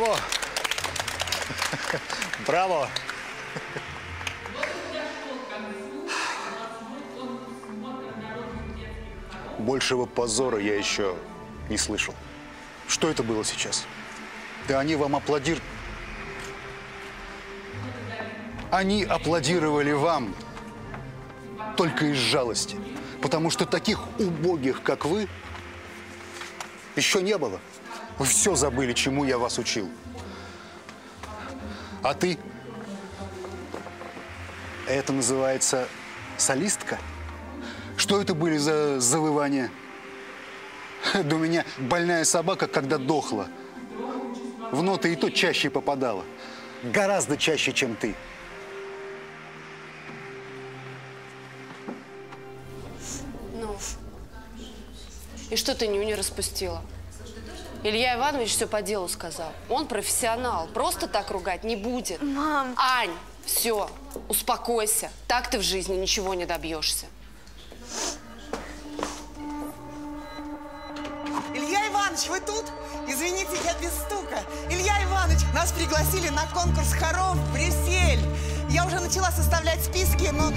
Браво! Браво! Большего позора я еще не слышал. Что это было сейчас? Да они вам аплодируют. Они аплодировали вам только из жалости. Потому что таких убогих, как вы, еще не было. Вы все забыли, чему я вас учил. А ты? Это называется солистка? Что это были за завывания? Да у меня больная собака, когда дохла, в ноты и то чаще попадала. Гораздо чаще, чем ты. Ну, и что ты нюни распустила? Илья Иванович все по делу сказал. Он профессионал, просто так ругать не будет. Мам! Ань, все, успокойся. Так ты в жизни ничего не добьешься. Илья Иванович, вы тут? Извините, я без стука. Илья Иванович, нас пригласили на конкурс хоров в Брюссель. Я уже начала составлять списки, но...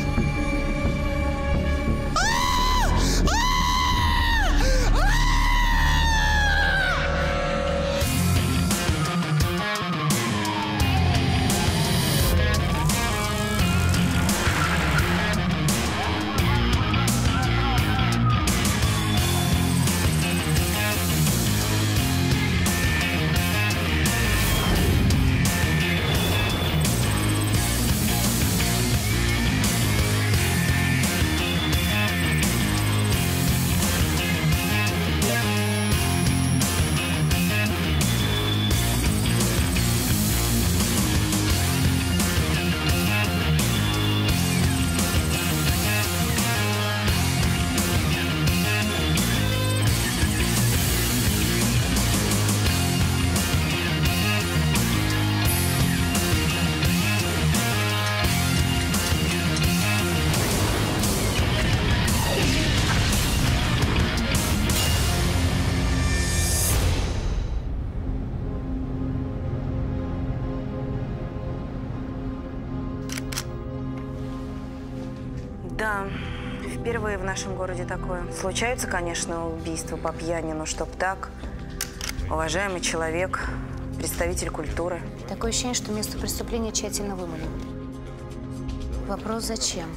Да, впервые в нашем городе такое. Случаются, конечно, убийства по пьяни, но чтоб так, уважаемый человек, представитель культуры. Такое ощущение, что место преступления тщательно вымыли. Вопрос зачем?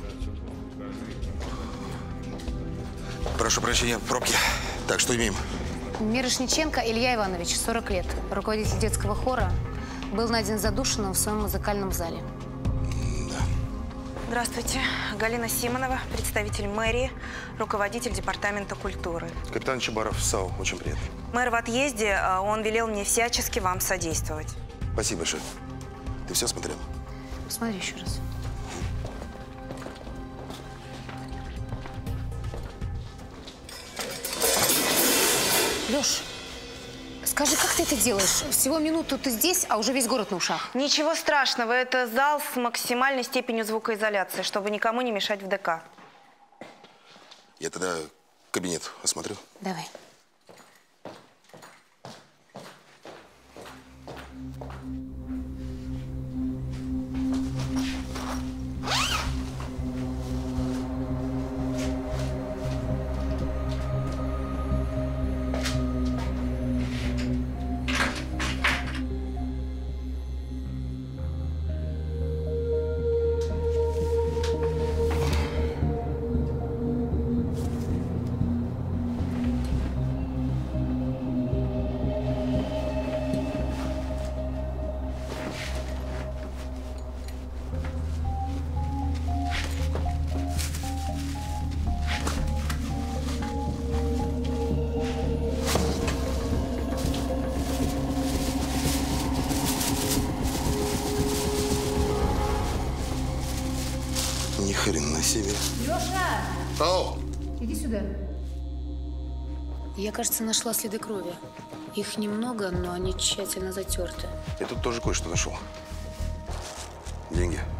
Прошу прощения, пробки. Так, что имеем? Мирошниченко Илья Иванович, 40 лет, руководитель детского хора, был найден задушенным в своем музыкальном зале. Здравствуйте. Галина Симонова, представитель мэрии, руководитель департамента культуры. Капитан Чебаров, САУ. Очень приятно. Мэр в отъезде, он велел мне всячески вам содействовать. Спасибо, шеф. Ты все смотрел? Посмотри еще раз. Леш, скажи, как ты это делаешь? Всего минуту ты здесь, а уже весь город на ушах. Ничего страшного. Это зал с максимальной степенью звукоизоляции, чтобы никому не мешать в ДК. Я тогда кабинет осмотрю. Давай. Ни хрена себе. Леша! Ау! Иди сюда. Я, кажется, нашла следы крови. Их немного, но они тщательно затерты. Я тут тоже кое-что нашел. Деньги.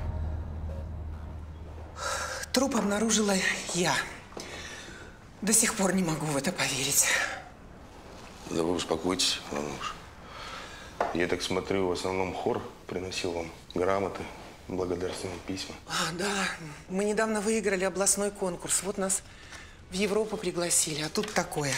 Труп обнаружила я. До сих пор не могу в это поверить. Да вы успокойтесь, Вануш. Я так смотрю, в основном хор приносил вам грамоты, благодарственные письма. Да, мы недавно выиграли областной конкурс. Вот нас в Европу пригласили, а тут такое.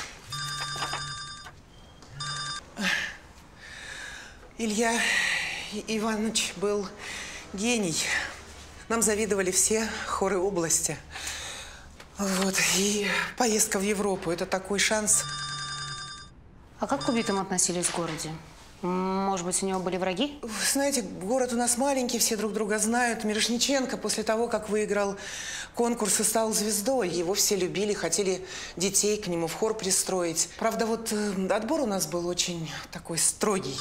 Илья Иванович был гений. Нам завидовали все хоры области. Вот, и поездка в Европу – это такой шанс. А как к убитым относились в городе? Может быть, у него были враги? Знаете, город у нас маленький, все друг друга знают. Мирошниченко после того, как выиграл конкурс и стал звездой, его все любили, хотели детей к нему в хор пристроить. Правда, вот отбор у нас был очень такой строгий.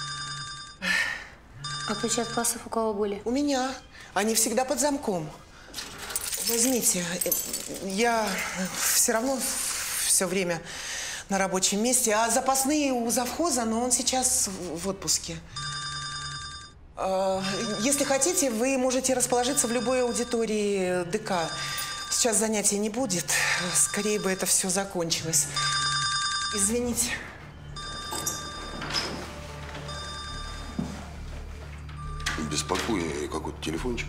А ключи от классов у кого были? У меня. Они всегда под замком. Возьмите. Я все равно все время на рабочем месте. А запасные у завхоза, но он сейчас в отпуске. Если хотите, вы можете расположиться в любой аудитории ДК. Сейчас занятий не будет. Скорее бы это все закончилось. Извините. Беспокойный какой-то телефончик.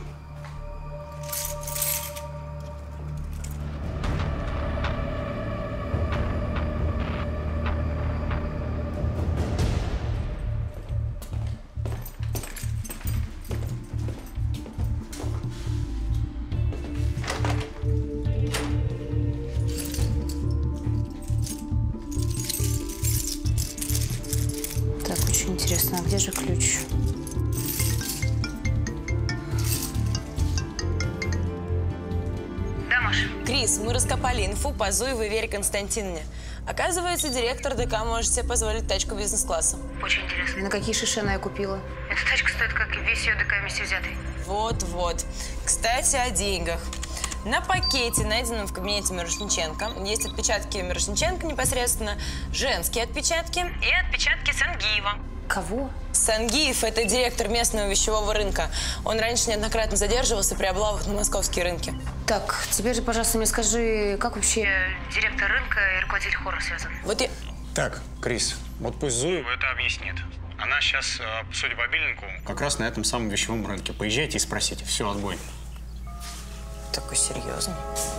Так, очень интересно, а где же ключ? Крис, мы раскопали инфу по Зуевой Вере Константиновне. Оказывается, директор ДК может себе позволить тачку бизнес-класса. Очень интересно. И на какие шиши она ее купила? Эта тачка стоит, как и весь ее ДК вместе взятый. Вот-вот. Кстати, о деньгах. На пакете, найденном в кабинете Мирошниченко, есть отпечатки Мирошниченко непосредственно, женские отпечатки и отпечатки Сангиева. Кого? Сангиев – это директор местного вещевого рынка. Он раньше неоднократно задерживался при облавах на московские рынки. Так, теперь же, пожалуйста, мне скажи, как вообще директор рынка и руководитель хора связан? Вот я… Так, Крис, вот пусть Зуева это объяснит. Она сейчас, судя по биллингу, как раз на этом самом вещевом рынке. Поезжайте и спросите. Все, отбой. Такой серьезный.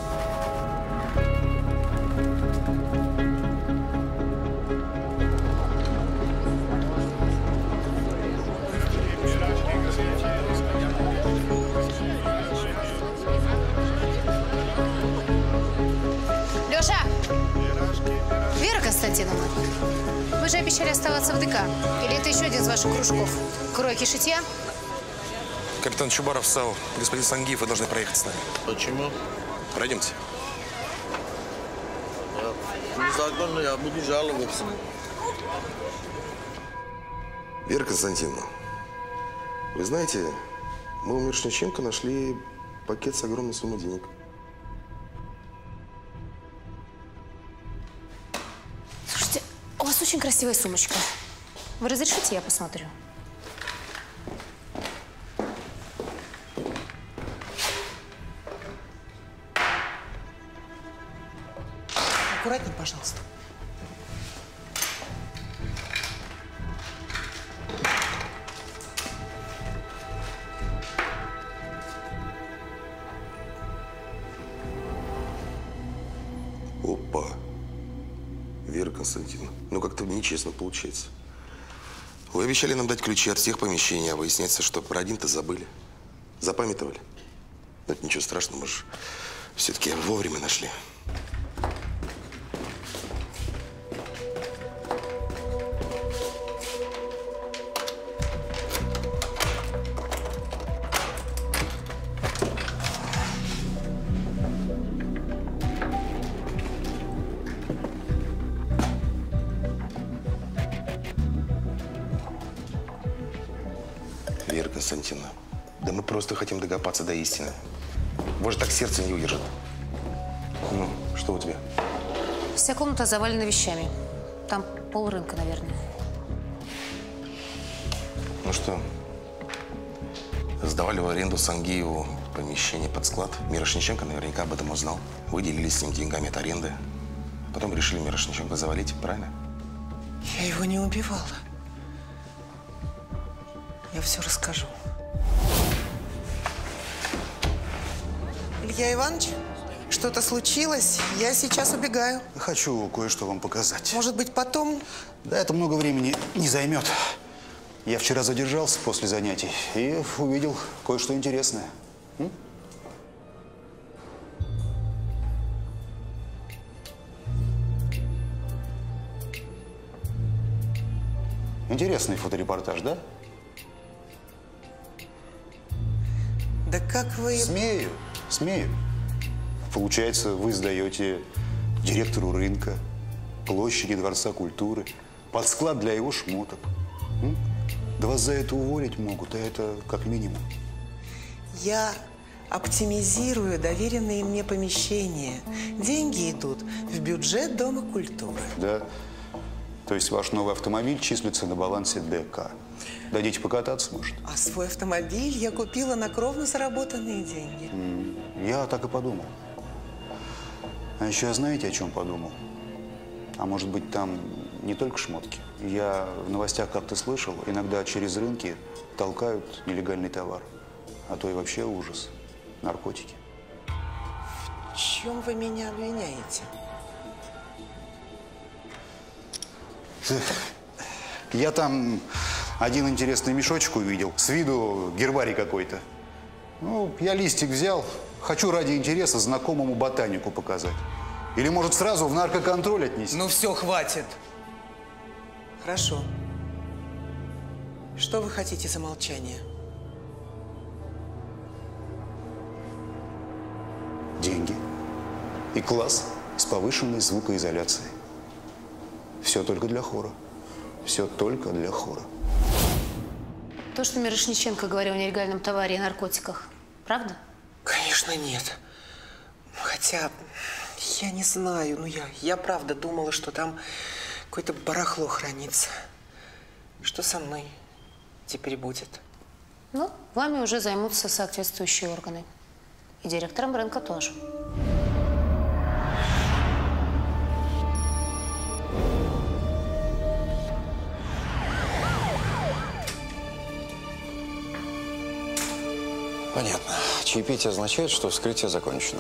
Леша! Вера Константиновна, вы же обещали оставаться в ДК. Или это еще один из ваших кружков? Кройки шитья? Капитан Чубаров встал. Господин Сангиев, вы должны проехать с нами. Почему? Пройдемте. Незаконно я буду жаловаться. Вера Константиновна, вы знаете, мы у Мирошниченко нашли пакет с огромной суммой денег. Слушайте, у вас очень красивая сумочка. Вы разрешите, я посмотрю? Аккуратнее, пожалуйста. Опа. Вера Константиновна, ну как-то нечестно получается. Вы обещали нам дать ключи от всех помещений, а выясняется, что про один-то забыли. Запамятовали. Но это ничего страшного, мы же все-таки вовремя нашли. Вера Константиновна, да мы просто хотим докопаться до истины. Может, так сердце не удержит. Ну, что у тебя? Вся комната завалена вещами. Там полрынка, наверное. Ну что, сдавали в аренду Сангиеву помещение под склад. Мирошниченко наверняка об этом узнал. Вы делились с ним деньгами от аренды. Потом решили Мирошниченко завалить, правильно? Я его не убивала. все расскажу. Илья Иванович, что-то случилось? Я сейчас убегаю. Хочу кое-что вам показать. Может быть, потом? Да, это много времени не займет. Я вчера задержался после занятий и увидел кое-что интересное. Интересный фоторепортаж, да? Да как вы… Смею, смею. Получается, вы сдаете директору рынка, площади Дворца культуры, под склад для его шмоток. Да вас за это уволить могут, а это как минимум. Я оптимизирую доверенные мне помещения. Деньги идут в бюджет Дома культуры. Да. То есть ваш новый автомобиль числится на балансе ДК. Дадите покататься, может? А свой автомобиль я купила на кровно заработанные деньги. Я так и подумал. А еще знаете, о чем подумал? А может быть, там не только шмотки. Я в новостях как-то слышал, иногда через рынки толкают нелегальный товар. А то и вообще ужас. Наркотики. В чем вы меня обвиняете? Я там один интересный мешочек увидел. С виду гербарий какой-то. Ну, я листик взял. Хочу ради интереса знакомому ботанику показать. Или, может, сразу в наркоконтроль отнести? Ну все, хватит. Хорошо. Что вы хотите за молчание? Деньги. И класс с повышенной звукоизоляцией. Все только для хора. Все только для хора. То, что Мирошниченко говорил о нелегальном товаре и наркотиках, правда? Конечно, нет. Хотя, я не знаю, ну я правда думала, что там какое-то барахло хранится. Что со мной теперь будет? Ну, вами уже займутся соответствующие органы. И директором рынка тоже. Понятно. Чаепитие означает, что вскрытие закончено.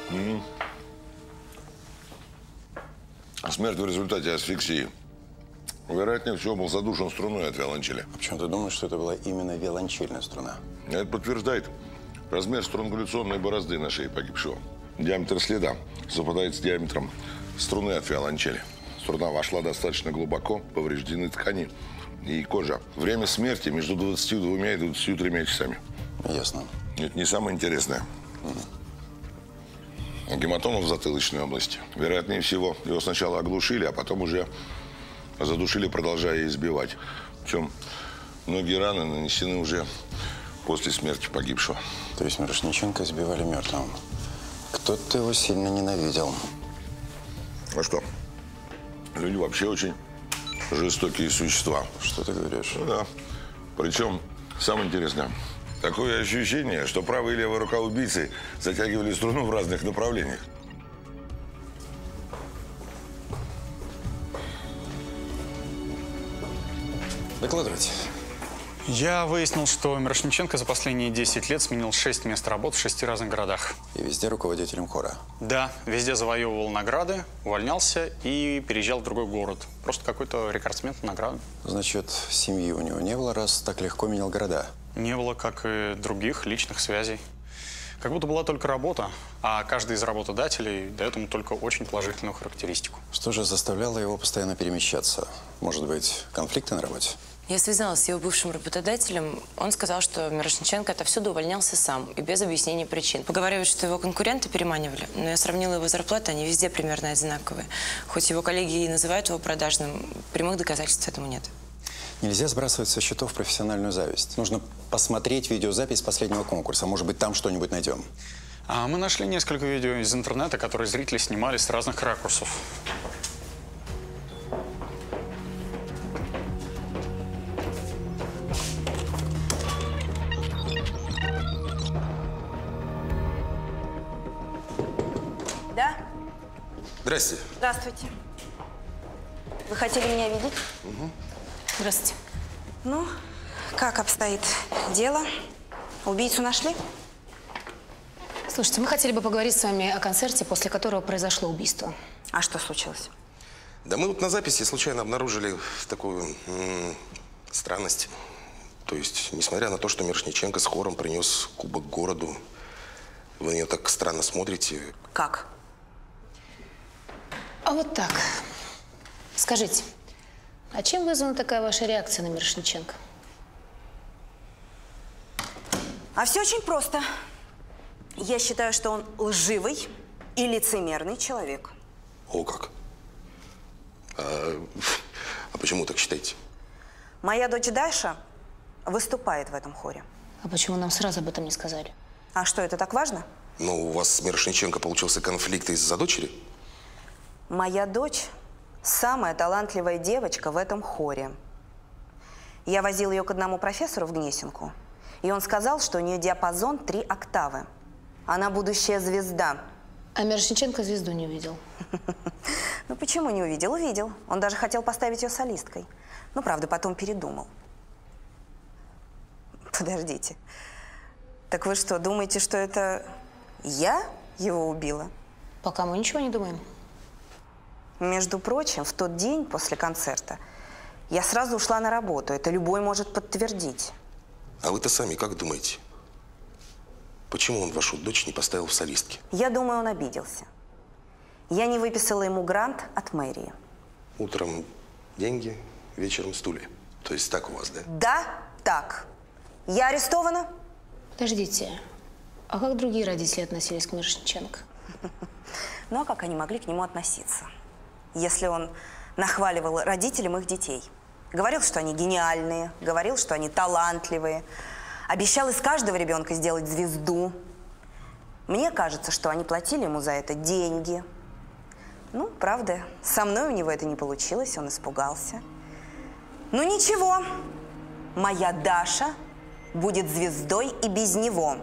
А смерть в результате асфиксии. Вероятнее всего, был задушен струной от виолончели. А почему ты думаешь, что это была именно виолончельная струна? Это подтверждает размер странгуляционной борозды на шее погибшего. Диаметр следа совпадает с диаметром струны от виолончели. Струна вошла достаточно глубоко, повреждены ткани и кожа. Время смерти между 22 и 23 часами. Ясно. Это не самое интересное. Гематома в затылочной области. Вероятнее всего, его сначала оглушили, а потом уже задушили, продолжая избивать. Причем многие раны нанесены уже после смерти погибшего. То есть Мирошниченко избивали мертвым. Кто-то его сильно ненавидел. А что? Люди вообще очень жестокие существа. Что ты говоришь? Ну да. Причем, самое интересное, такое ощущение, что правая и левая рука убийцы затягивали струну в разных направлениях. Докладывайте. Я выяснил, что Мирошниченко за последние 10 лет сменил 6 мест работы в 6 разных городах. И везде руководителем хора? Да, везде завоевывал награды, увольнялся и переезжал в другой город. Просто какой-то рекордсмен по наградам. Значит, семьи у него не было, раз так легко менял города? Не было, как и других личных связей. Как будто была только работа, а каждый из работодателей дает ему только очень положительную характеристику. Что же заставляло его постоянно перемещаться? Может быть, конфликты на работе? Я связалась с его бывшим работодателем. Он сказал, что Мирошниченко отовсюду увольнялся сам и без объяснения причин. Поговаривают, что его конкуренты переманивали, но я сравнила его зарплаты, они везде примерно одинаковые. Хоть его коллеги и называют его продажным, прямых доказательств этому нет. Нельзя сбрасывать со счетов профессиональную зависть. Нужно посмотреть видеозапись последнего конкурса. Может быть, там что-нибудь найдем. А мы нашли несколько видео из интернета, которые зрители снимали с разных ракурсов. Да? Здрасте. Здравствуйте. Вы хотели меня видеть? Здравствуйте. Ну, Как обстоит дело? Убийцу нашли? Слушайте, мы хотели бы поговорить с вами о концерте, после которого произошло убийство. А что случилось? Да мы вот на записи случайно обнаружили такую странность. То есть, несмотря на то, что Мирошниченко с хором принес кубок городу, вы на нее так странно смотрите. Как? А вот так. Скажите, а чем вызвана такая ваша реакция на Мирошниченко? А все очень просто. Я считаю, что он лживый и лицемерный человек. О, как? А почему так считаете? Моя дочь Даша выступает в этом хоре. А почему нам сразу об этом не сказали? А что, это так важно? Ну, у вас с Мирошниченко получился конфликт из-за дочери? Моя дочь самая талантливая девочка в этом хоре. Я возил ее к одному профессору в Гнесинку, и он сказал, что у нее диапазон 3 октавы. Она будущая звезда. А Мирошниченко звезду не увидел. Ну почему не увидел? Увидел. Он даже хотел поставить ее солисткой. Ну, правда, потом передумал. Подождите. Так вы что, думаете, что это я его убила? Пока мы ничего не думаем. Между прочим, в тот день после концерта я сразу ушла на работу. Это любой может подтвердить. А вы-то сами как думаете? Почему он вашу дочь не поставил в солистки? Я думаю, он обиделся. Я не выписала ему грант от мэрии. Утром деньги, вечером стулья. То есть так у вас, да? Да, так. Я арестована? Подождите, а как другие родители относились к Мирошниченко? Ну, а как они могли к нему относиться, если он нахваливал родителям их детей? Говорил, что они гениальные, говорил, что они талантливые. Обещал из каждого ребенка сделать звезду. Мне кажется, что они платили ему за это деньги. Ну, правда, со мной у него это не получилось, он испугался. Ну, ничего, моя Даша будет звездой и без него.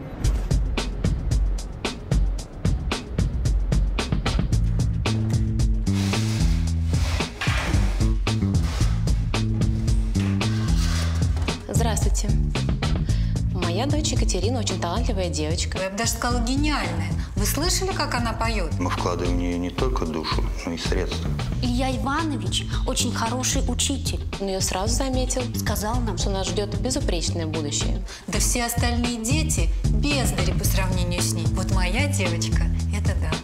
Здравствуйте. Моя дочь Екатерина очень талантливая девочка. Я бы даже сказала, гениальная. Вы слышали, как она поет? Мы вкладываем в нее не только душу, но и средства. Илья Иванович очень хороший учитель. Он ее сразу заметил. Сказал нам, что нас ждет безупречное будущее. Да все остальные дети бездари по сравнению с ней. Вот моя девочка – это да.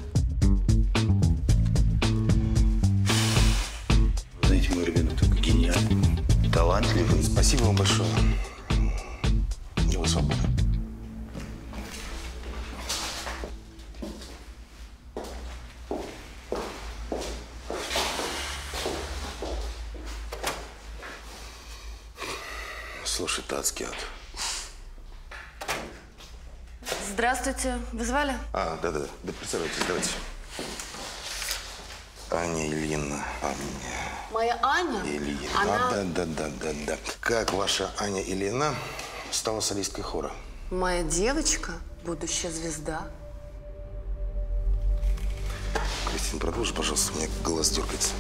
Знаете, мой ребенок только гениальный, талантливый. Спасибо вам большое. И вы свободны. Слушай, адский ад. Здравствуйте. Вы звали? Да. Да, представляйтесь, давайте. Аня Ильина. Моя Аня? Ильина. Она... Да. Как ваша Аня Ильина стала солисткой хора? Моя девочка, будущая звезда. Кристина, продолжи, пожалуйста, у меня глаз дергается.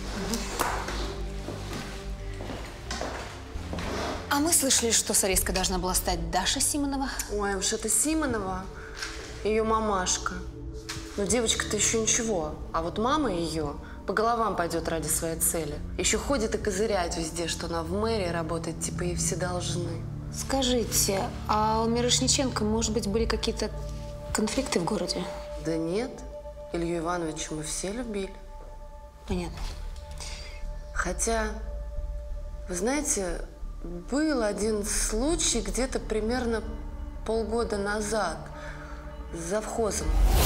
А мы слышали, что солисткой должна была стать Даша Симонова. Ой, уж это Симонова, ее мамашка. Но девочка-то еще ничего. А вот мама ее по головам пойдет ради своей цели. Еще ходит и козыряет везде, что она в мэрии работает, типа ей все должны. Скажите, а у Мирошниченко, может быть, были какие-то конфликты в городе? Да нет. Илью Ивановича мы все любили. Понятно. Хотя, вы знаете, был один случай где-то примерно полгода назад с завхозом.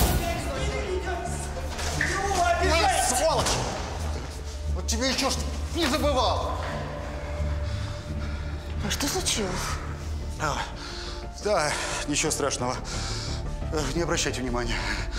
Сволочь! Вот тебе еще что не забывал. А что случилось? Да, ничего страшного. Не обращайте внимания.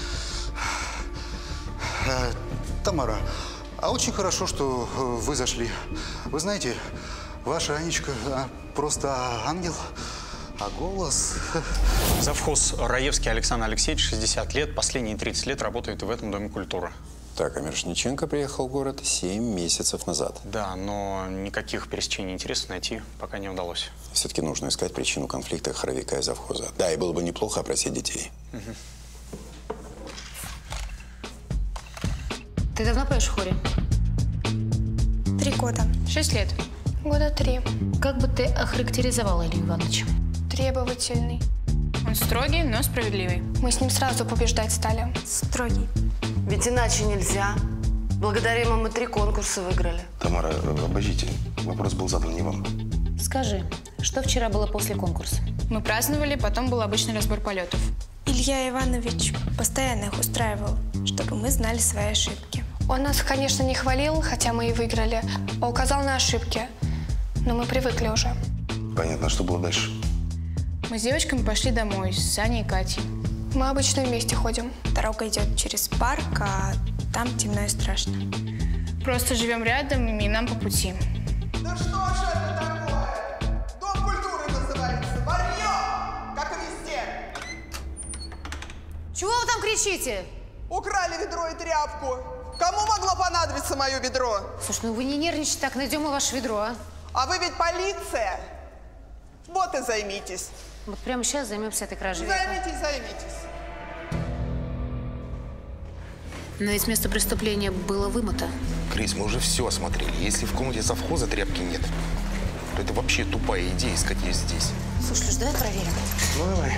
Тамара, а очень хорошо, что вы зашли. Вы знаете, ваша Анечка просто ангел, а голос... Завхоз Раевский Александр Алексеевич, 60 лет, последние 30 лет работает в этом Доме культуры. Так, а Мирошниченко приехал в город 7 месяцев назад. Да, но никаких пересечений интересов найти пока не удалось. Все-таки нужно искать причину конфликта хоровика и завхоза. Да, и было бы неплохо опросить детей. Ты давно поешь в хоре? 3 года. 6 лет? Года 3. Как бы ты охарактеризовала Илью Ивановича? Требовательный. Он строгий, но справедливый. Мы с ним сразу побеждать стали. Строгий. Ведь иначе нельзя. Благодаря ему мы 3 конкурса выиграли. Тамара, обождите. Вопрос был задан не вам. Скажи, что вчера было после конкурса? Мы праздновали, потом был обычный разбор полетов. Илья Иванович постоянно их устраивал, чтобы мы знали свои ошибки. Он нас, конечно, не хвалил, хотя мы и выиграли, а указал на ошибки. Но мы привыкли уже. Понятно. Что было дальше? Мы с девочками пошли домой, с Аней и Катей. Мы обычно вместе ходим. Дорога идет через парк, а там темно и страшно. Просто живем рядом, и нам по пути. Да что же это такое? Дом культуры называется. Варьё! Как и везде. Чего вы там кричите? Украли ведро и тряпку. Кому могло понадобиться мое ведро? Слушай, ну вы не нервничайте так, найдем мы ваше ведро, а? А вы ведь полиция. Вот и займитесь. Вот прямо сейчас займемся этой кражей. Займитесь. Но ведь место преступления было вымыто. Крис, мы уже все осмотрели. Если в комнате завхоза тряпки нет, то это вообще тупая идея искать ее здесь. Слушай, Леш, давай проверим. Ну, давай.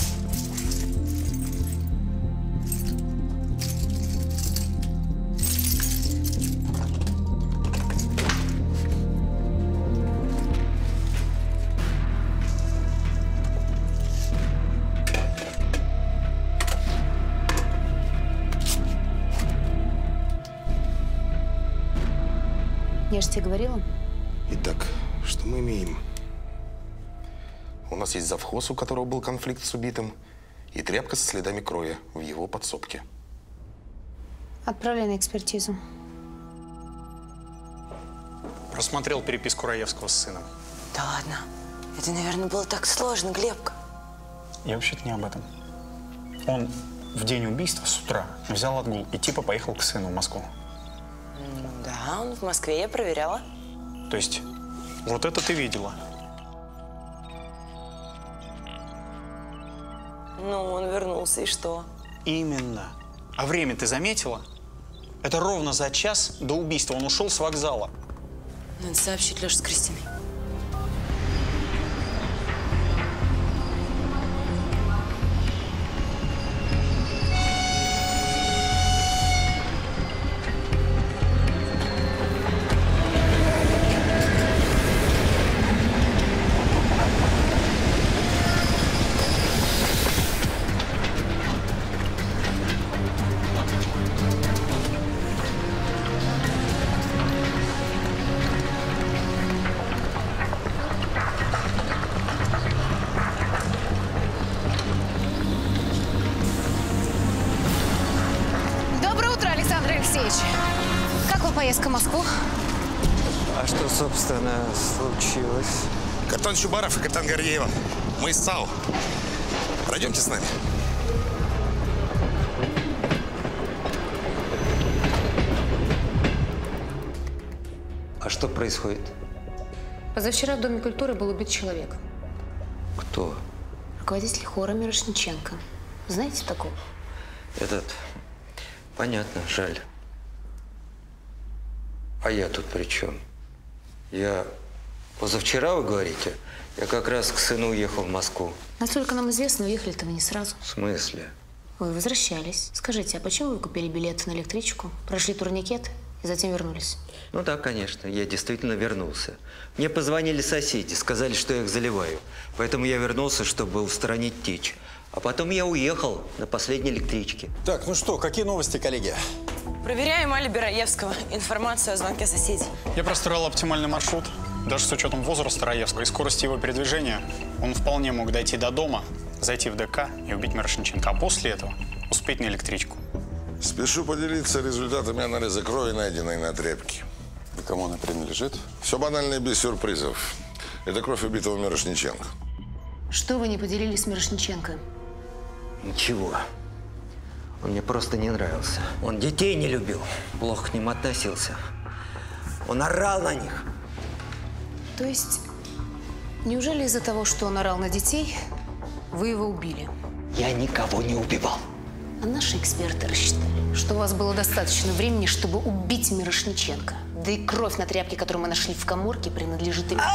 Я же тебе говорила. Итак, что мы имеем? У нас есть завхоз, у которого был конфликт с убитым, и тряпка со следами крови в его подсобке. Отправляй на экспертизу. Просмотрел переписку Раевского с сыном. Да ладно. Это, наверное, было так сложно, Глебка. Я вообще-то не об этом. Он в день убийства с утра взял отгул и типа поехал к сыну в Москву. Да, он в Москве, я проверяла. То есть, вот это ты видела? Ну, он вернулся, и что? Именно. А время ты заметила? Это ровно за час до убийства он ушел с вокзала. Надо сообщить Леше с Кристиной. Как вам поездка в Москву? А что, собственно, случилось? Капитан Чубаров и капитан Гордеева. Мы из САУ. Пройдемте с нами. А что происходит? Позавчера в Доме культуры был убит человек. Кто? Руководитель хора Мирошниченко. Знаете такого? Этот. Понятно, жаль. А я тут при чем? Я позавчера, вы говорите? Я как раз к сыну уехал в Москву. Насколько нам известно, уехали-то вы не сразу. В смысле? Вы возвращались. Скажите, а почему вы купили билеты на электричку, прошли турникет и затем вернулись? Ну да, конечно, я действительно вернулся. Мне позвонили соседи, сказали, что я их заливаю. Поэтому я вернулся, чтобы устранить течь. А потом я уехал на последней электричке. Так, ну что, какие новости, коллеги? Проверяем алиби Раевского. Информацию о звонке соседей. Я простроил оптимальный маршрут. Даже с учетом возраста Раевского и скорости его передвижения, он вполне мог дойти до дома, зайти в ДК и убить Мирошниченко, а после этого успеть на электричку. Спешу поделиться результатами анализа крови, найденной на тряпке. И кому она принадлежит? Все банально и без сюрпризов. Это кровь убитого Мирошниченко. Что вы не поделились с Мирошниченко? Ничего. Он мне просто не нравился. Он детей не любил, плохо к ним относился. Он орал на них. То есть, неужели из-за того, что он орал на детей, вы его убили? Я никого не убивал. А наши эксперты рассчитали, что у вас было достаточно времени, чтобы убить Мирошниченко. Да и кровь на тряпке, которую мы нашли в каморке, принадлежит им.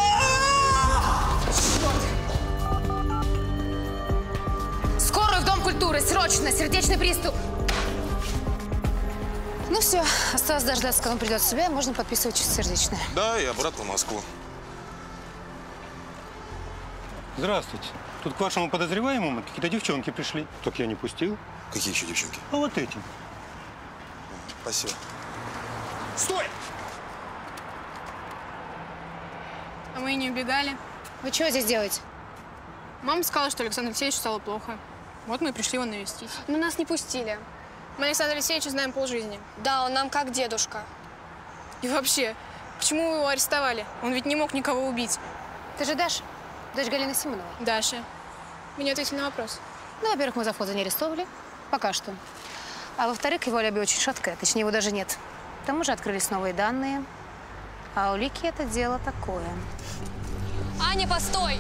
Скорую в Дом культуры! Срочно! Сердечный приступ! Ну все, осталось дождаться, когда он придет в себя, и можно подписывать чистосердечное. Да, и обратно в Москву. Здравствуйте. Тут к вашему подозреваемому какие-то девчонки пришли. Так я не пустил. Какие еще девчонки? А вот эти. Спасибо. Стой! А мы и не убегали. Вы чего здесь делаете? Мама сказала, что Александру Алексеевичу стало плохо. Вот мы и пришли его навестить. Но нас не пустили. Мы Александра Алексеевича знаем полжизни. Да, он нам как дедушка. И вообще, почему вы его арестовали? Он ведь не мог никого убить. Ты же Даша? Дочь Галины Симоновой. Даша. Вы не ответили на вопрос. Ну, во-первых, мы завхоза не арестовывали. Пока что. А во-вторых, его алиби очень шаткое. Точнее, его даже нет. К тому же открылись новые данные. А улики – это дело такое. Аня, постой!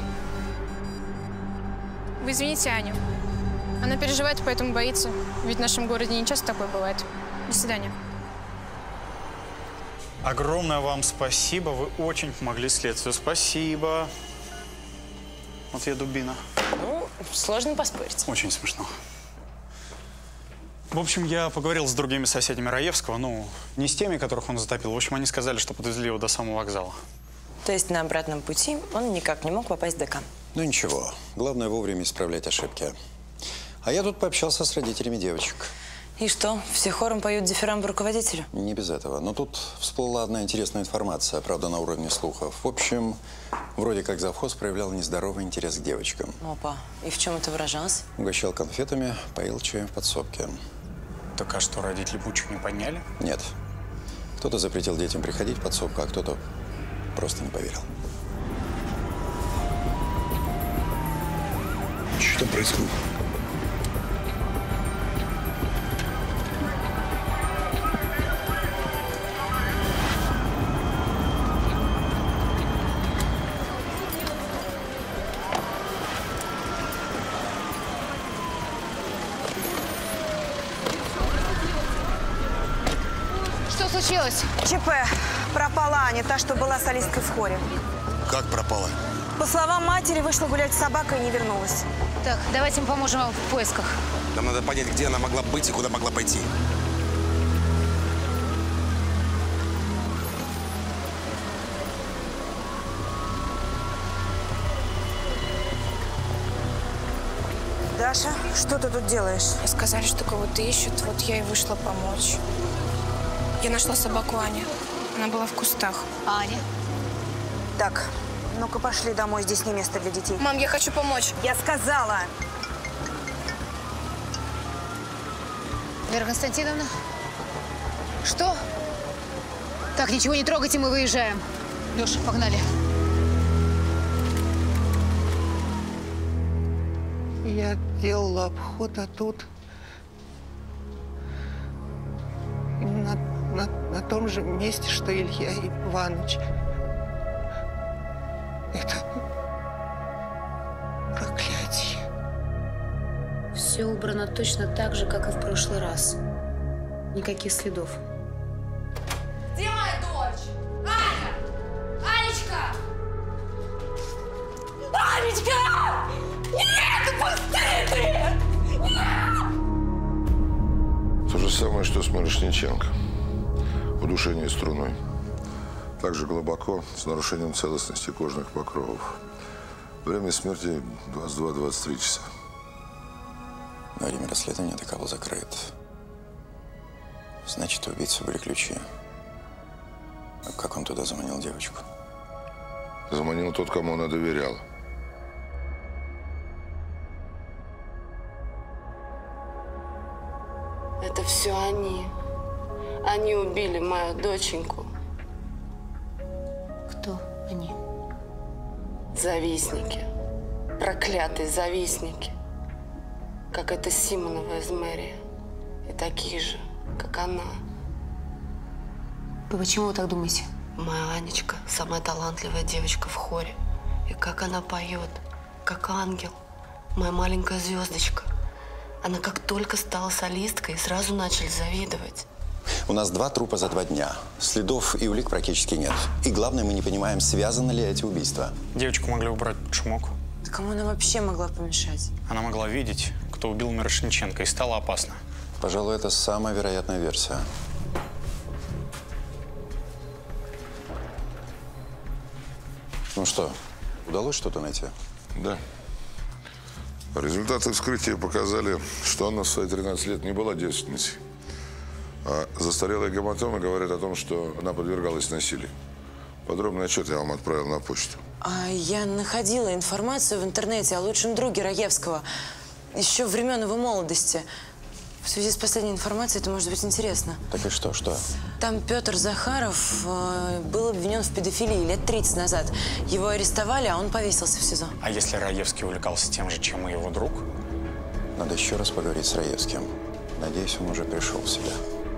Вы извините Аню. Она переживает, поэтому боится. Ведь в нашем городе не часто такое бывает. До свидания. Огромное вам спасибо. Вы очень помогли следствию. Спасибо. Вот я дубина. Ну, сложно поспорить. Очень смешно. В общем, я поговорил с другими соседями Раевского. Ну, не с теми, которых он затопил. В общем, они сказали, что подвезли его до самого вокзала. То есть на обратном пути он никак не мог попасть в ДК? Ну ничего. Главное вовремя исправлять ошибки. А я тут пообщался с родителями девочек. И что, все хором поют дифирамб руководителю? Не без этого. Но тут всплыла одна интересная информация, правда, на уровне слухов. В общем, вроде как завхоз проявлял нездоровый интерес к девочкам. Опа. И в чем это выражалось? Угощал конфетами, поил чаем в подсобке. Так а что, родители бучу не подняли? Нет. Кто-то запретил детям приходить в подсобку, а кто-то просто не поверил. Что там происходит? Что случилось? ЧП. Пропала Аня, та, что была солисткой в хоре. Как пропала? По словам матери, вышла гулять с собакой и не вернулась. Так, давайте мы поможем вам в поисках. Нам надо понять, где она могла быть и куда могла пойти. Даша, что ты тут делаешь? Сказали, что кого-то ищут, вот я и вышла помочь. Я нашла собаку Ани. Она была в кустах. Аня? Так, ну-ка пошли домой, здесь не место для детей. Мам, я хочу помочь. Я сказала. Вера Константиновна? Что? Так, ничего не трогайте, мы выезжаем. Леша, погнали. Я делала обход, а тут на том же месте, что Илья Иванович. Это проклятие. Все убрано точно так же, как и в прошлый раз. Никаких следов. Где моя дочь? Аня! Анечка! Анечка! Нет, пусти ты! То же самое, что с Мирошниченко. Удушение струной. Также глубоко, с нарушением целостности кожных покровов. Время смерти 22-23 часа. Во время расследования ДК был закрыт. Значит, у убийцы были ключи. А как он туда заманил девочку? Заманил тот, кому она доверяла. Это все они. Они убили мою доченьку. Кто они? Завистники. Проклятые завистники. Как эта Симонова из мэрии. и такие же, как она. Почему вы так думаете? Моя Анечка самая талантливая девочка в хоре. И как она поет, как ангел. Моя маленькая звездочка. Она как только стала солисткой, сразу начали завидовать. У нас 2 трупа за 2 дня. Следов и улик практически нет. И главное, мы не понимаем, связаны ли эти убийства. Девочку могли убрать под шумок. Да кому она вообще могла помешать? Она могла видеть, кто убил Мирошниченко, и стало опасно. Пожалуй, это самая вероятная версия. Ну что, удалось что-то найти? Да. Результаты вскрытия показали, что она в свои 13 лет не была девственницей. А застарелые гематомы говорят о том, что она подвергалась насилию. Подробный отчет я вам отправил на почту. А я находила информацию в интернете о лучшем друге Раевского. Еще времен его молодости. В связи с последней информацией это может быть интересно. Так и что? Там Петр Захаров был обвинен в педофилии лет 30 назад. Его арестовали, а он повесился в СИЗО. А если Раевский увлекался тем же, чем и его друг? Надо еще раз поговорить с Раевским. Надеюсь, он уже пришел в себя.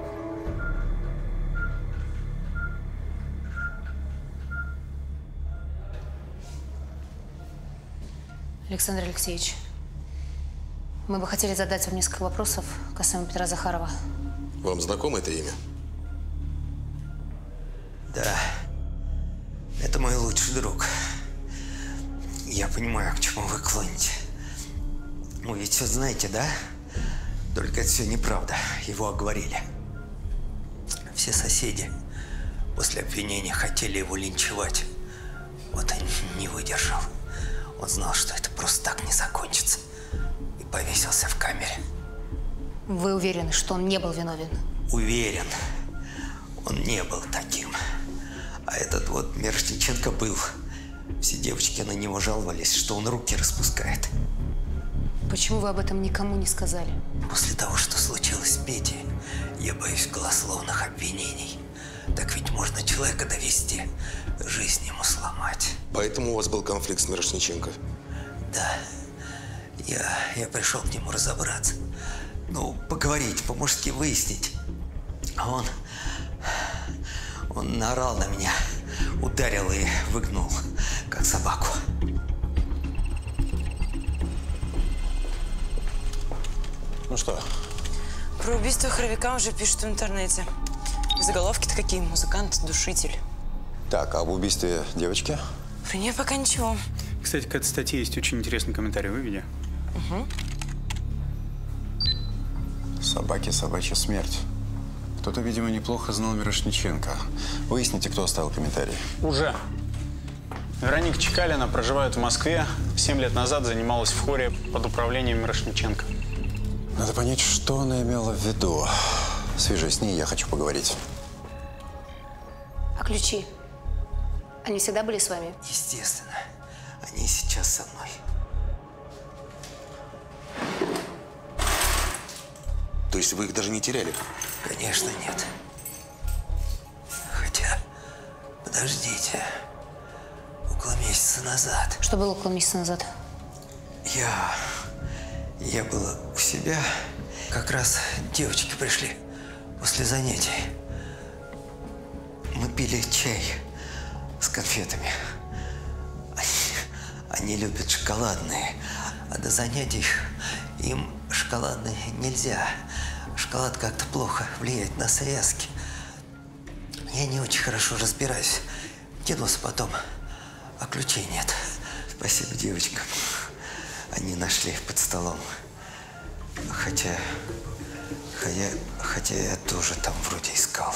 Александр Алексеевич, мы бы хотели задать вам несколько вопросов касаемо Петра Захарова. Вам знакомо это имя? Да. Это мой лучший друг. Я понимаю, к чему вы клоните. Вы ведь все знаете, да? Только это все неправда. Его оговорили. Все соседи после обвинения хотели его линчевать. Вот он не выдержал. Он знал, что это просто так не закончится. И повесился в камере. Вы уверены, что он не был виновен? Уверен. Он не был таким. А этот вот Мирошниченко был. Все девочки на него жаловались, что он руки распускает. Почему вы об этом никому не сказали? После того, что случилось с Петей, я боюсь голословных обвинений. Так ведь можно человека довести, жизнь ему сломать. Поэтому у вас был конфликт с Мирошниченко? Да. Я пришел к нему разобраться. Ну, поговорить, по-мужски выяснить. А он наорал на меня, ударил и выгнул, как собаку. Ну что? Про убийство Хоровика уже пишут в интернете. Заголовки-то какие? Музыкант-душитель. Так, а об убийстве девочки? Про нее пока ничего. Кстати, к этой статье есть очень интересный комментарий. Выведи. Угу. Собаки, собачья смерть. Кто-то, видимо, неплохо знал Мирошниченко. Выясните, кто оставил комментарий. Уже. Вероника Чекалина проживает в Москве. 7 лет назад занималась в хоре под управлением Мирошниченко. Надо понять, что она имела в виду. Свяжись с ней, я хочу поговорить. А ключи? Они всегда были с вами? Естественно. Они сейчас со мной. То есть вы их даже не теряли? Конечно, нет. Хотя, подождите. Около месяца назад. Что было около месяца назад? Я был у себя. Как раз девочки пришли после занятий. Мы пили чай с конфетами. Они любят шоколадные, а до занятий им шоколадные нельзя. Шоколад как-то плохо влияет на связки. Я не очень хорошо разбираюсь. Кинулся потом, а ключей нет. Спасибо девочкам. Они нашли под столом. Хотя я тоже там вроде искал.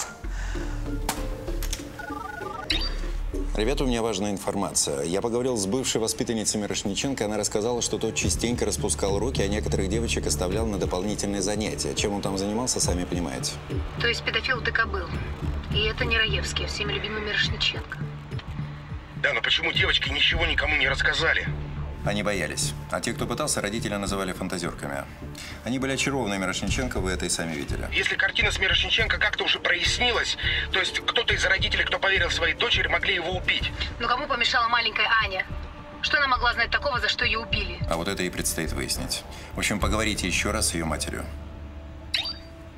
Ребята, у меня важная информация. Я поговорил с бывшей воспитанницей Мирошниченко. Она рассказала, что тот частенько распускал руки, а некоторых девочек оставлял на дополнительные занятия. Чем он там занимался, сами понимаете. То есть педофил ТК был. И это не Раевский, а всеми любимый Мирошниченко. Да, но почему девочки ничего никому не рассказали? Они боялись. А те, кто пытался, родители называли фантазерками. Они были очарованы Мирошниченко, вы это и сами видели. Если картина с Мирошниченко как-то уже прояснилась, то есть кто-то из родителей, кто поверил своей дочери, могли его убить. Но кому помешала маленькая Аня? Что она могла знать такого, за что ее убили? А вот это и предстоит выяснить. В общем, поговорите еще раз с ее матерью.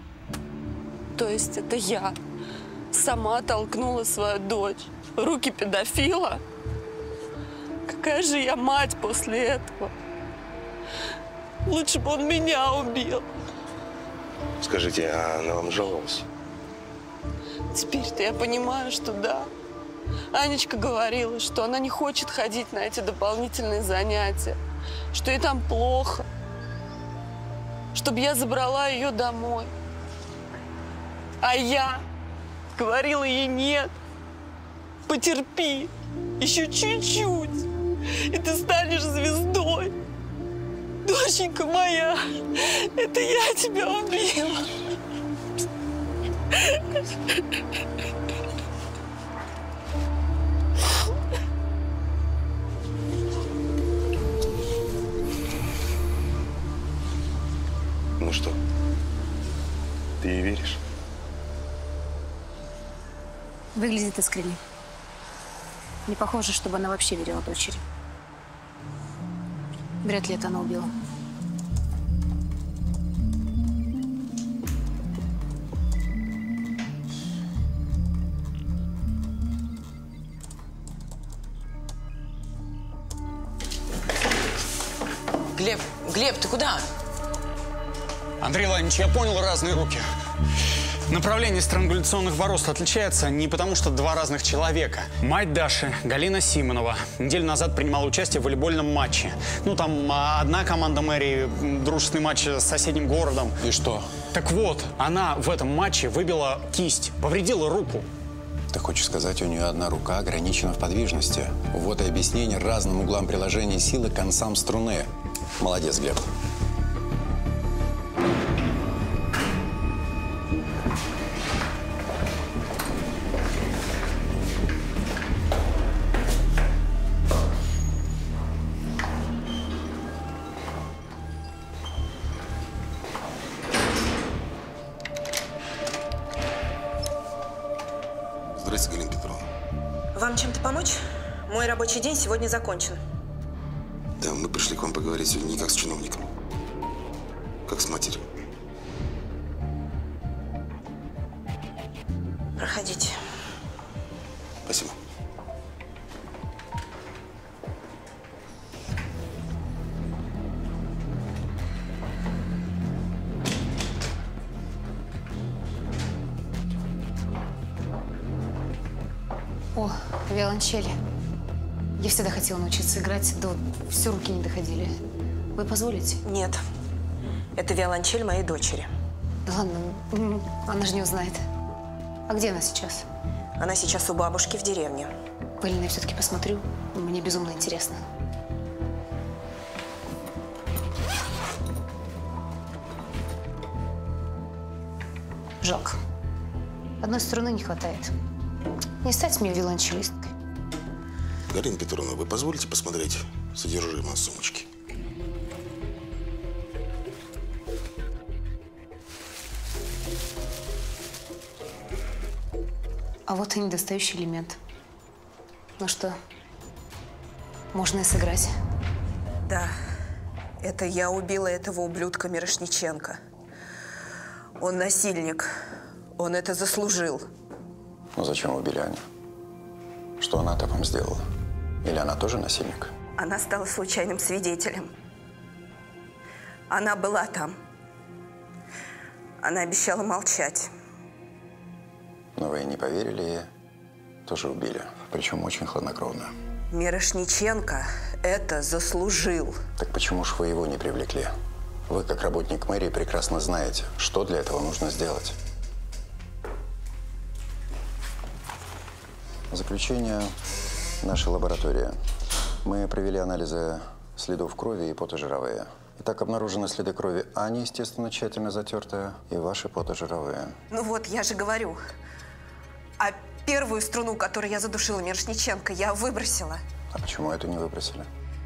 То есть это я сама толкнула свою дочь в руки педофила? Какая же я мать после этого? Лучше бы он меня убил. Скажите, а она вам жаловалась? Теперь-то я понимаю, что да. Анечка говорила, что она не хочет ходить на эти дополнительные занятия, что ей там плохо, чтобы я забрала ее домой. А я говорила ей нет, потерпи, еще чуть-чуть, и ты станешь звездой. Доченька моя, это я тебя убила. Ну что, ты ей веришь? Выглядит искренне. Не похоже, чтобы она вообще верила дочери. Вряд ли это она убила. Глеб, ты куда? Андрей Владимирович, я понял, разные руки. Направление странгуляционных ворот отличается не потому, что два разных человека. Мать Даши, Галина Симонова, неделю назад принимала участие в волейбольном матче. Ну, там одна команда мэрии, дружественный матч с соседним городом. И что? Так вот, она в этом матче выбила кисть, повредила руку. Ты хочешь сказать, у нее одна рука ограничена в подвижности? Вот и объяснение разным углам приложения силы к концам струны. Молодец, Глеб. Здравствуйте, Галина Петровна. Вам чем-то помочь? Мой рабочий день сегодня закончен. Да, мы пришли к вам поговорить сегодня не как с чиновником, как с матерью. Проходите. Спасибо. О, виолончели. Я всегда хотела научиться играть, да вот все руки не доходили. Вы позволите? Нет. Это виолончель моей дочери. Да ладно, она же не узнает. А где она сейчас? Она сейчас у бабушки в деревне. Полина, я все-таки посмотрю. Мне безумно интересно. Жалко. Одной струны не хватает. Не стать мне виолончелисткой. Галина Петровна, вы позволите посмотреть содержимое сумочки? А вот и недостающий элемент. Ну что, можно и сыграть. Да, это я убила этого ублюдка Мирошниченко. Он насильник. Он это заслужил. Ну зачем убили Аню? Что она-то вам сделала? Или она тоже насильник? Она стала случайным свидетелем. Она была там. Она обещала молчать. Но вы не поверили ей, тоже убили. Причем очень хладнокровно. Мирошниченко это заслужил. Так почему ж вы его не привлекли? Вы, как работник мэрии, прекрасно знаете, что для этого нужно сделать. Заключение нашей лаборатории. Мы провели анализы следов крови и потожировые. Итак, обнаружены следы крови Ани, естественно, тщательно затертые, и ваши потожировые. Ну вот, я же говорю. А первую струну, которую я задушила Мирошниченко, я выбросила. А почему эту не выбросили?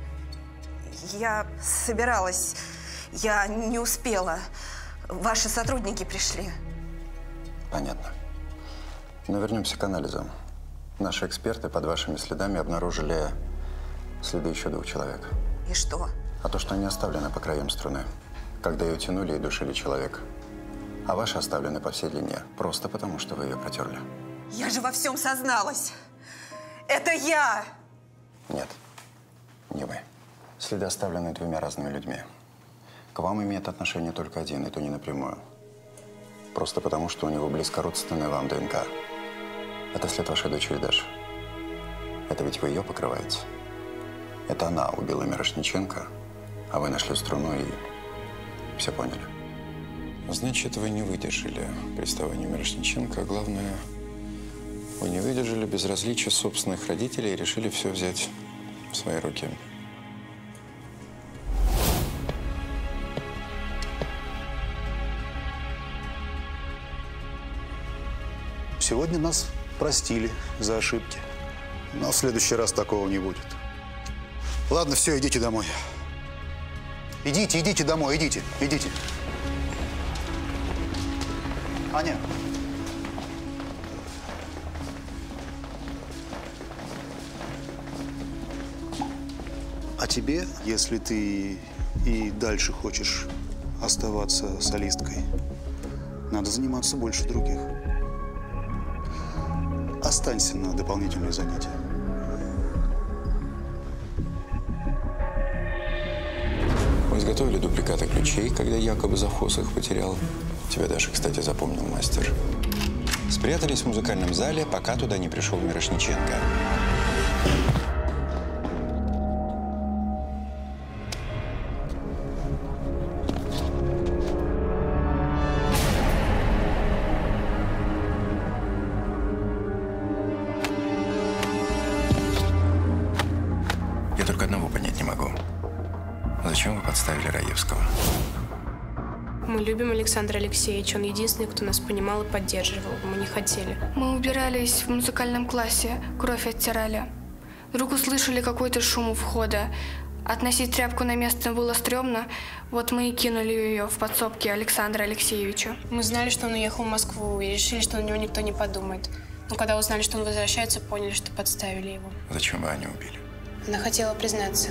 Я собиралась. Я не успела. Ваши сотрудники пришли. Понятно. Но вернемся к анализам. Наши эксперты под вашими следами обнаружили следы еще 2 человек. И что? А то, что они оставлены по краям струны, когда ее тянули и душили человека. А ваши оставлены по всей длине, просто потому, что вы ее протерли. Я же во всем созналась. Это я! Нет, не вы. Следы оставлены двумя разными людьми. К вам имеет отношение только один, и то не напрямую. Просто потому, что у него близкородственная вам ДНК. Это след вашей дочери Даши. Это ведь вы ее покрываете. Это она убила Мирошниченко, а вы нашли струну и все поняли. Значит, вы не выдержали приставания Мирошниченко, а главное, вы не выдержали безразличия собственных родителей и решили все взять в свои руки. Сегодня нас простили за ошибки. Но в следующий раз такого не будет. Ладно, все, идите домой. Идите домой, идите. Аня. А тебе, если ты и дальше хочешь оставаться солисткой, надо заниматься больше других. Останься на дополнительные занятия. Вы изготовили дубликаты ключей, когда якобы завхоз их потерял. Тебя даже, кстати, запомнил мастер. Спрятались в музыкальном зале, пока туда не пришел Мирошниченко. Я только одного понять не могу. Зачем вы подставили Раевского? Мы любим Александра Алексеевича. Он единственный, кто нас понимал и поддерживал. Мы не хотели. Мы убирались в музыкальном классе, кровь оттирали. Вдруг услышали какой-то шум у входа. Относить тряпку на место было стрёмно. Вот мы и кинули ее в подсобки Александра Алексеевича. Мы знали, что он уехал в Москву, и решили, что на него никто не подумает. Но когда узнали, что он возвращается, поняли, что подставили его. Зачем вы Аню убили? Она хотела признаться.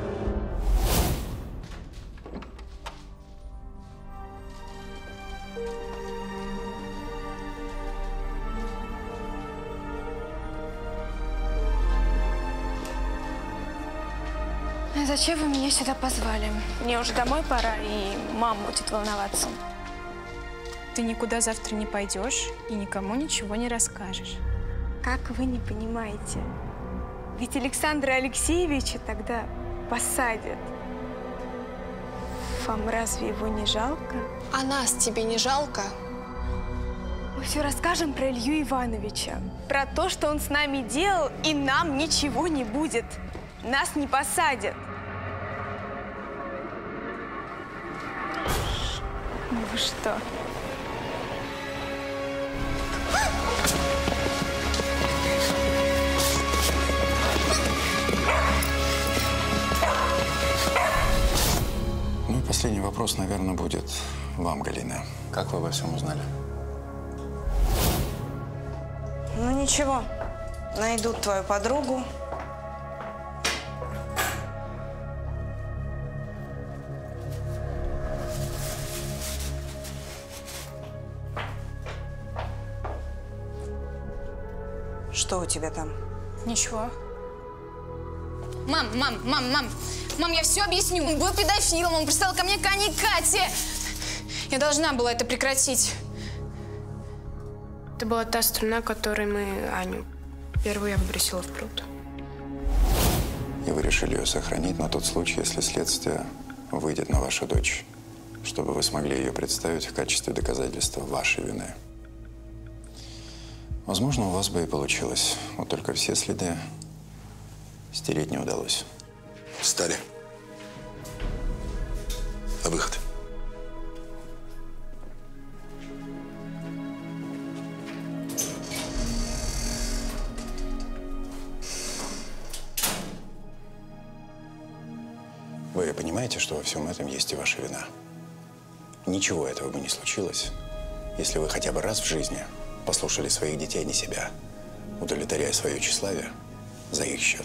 Зачем вы меня сюда позвали? Мне уже домой пора, и мама будет волноваться. Ты никуда завтра не пойдешь и никому ничего не расскажешь. Как вы не понимаете? Ведь Александра Алексеевича тогда посадят. Вам разве его не жалко? А нас тебе не жалко? Мы все расскажем про Илью Ивановича. Про то, что он с нами делал, и нам ничего не будет. Нас не посадят. Ну вы что? Ну и последний вопрос, наверное, будет вам, Галина. Как вы обо всем узнали? Ну ничего, найдут твою подругу. Что у тебя там? Ничего. Мам, я все объясню. Он был педофилом, он пристал ко мне, к Ане и Кате. Я должна была это прекратить. Это была та струна, которой мы Аню первую я выбросила в пруд. И вы решили ее сохранить на тот случай, если следствие выйдет на вашу дочь, чтобы вы смогли ее представить в качестве доказательства вашей вины. Возможно, у вас бы и получилось. Вот только все следы стереть не удалось. Встали. На выход. Вы понимаете, что во всем этом есть и ваша вина? Ничего этого бы не случилось, если вы хотя бы раз в жизни послушали своих детей, не себя, удовлетворяя свое тщеславие за их счет.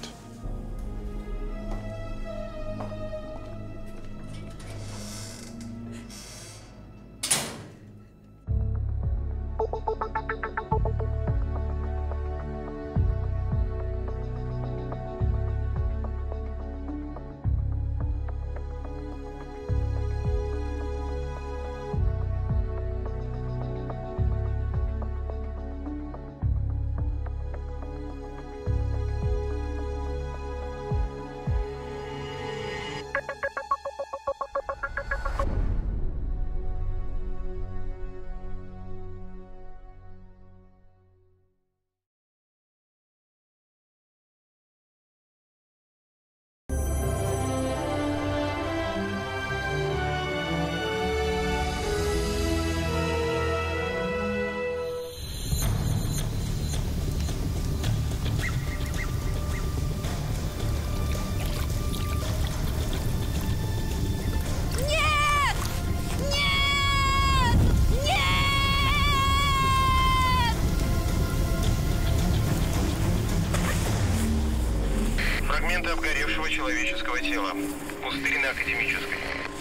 Следы обгоревшего человеческого тела. Пустырь на Академической.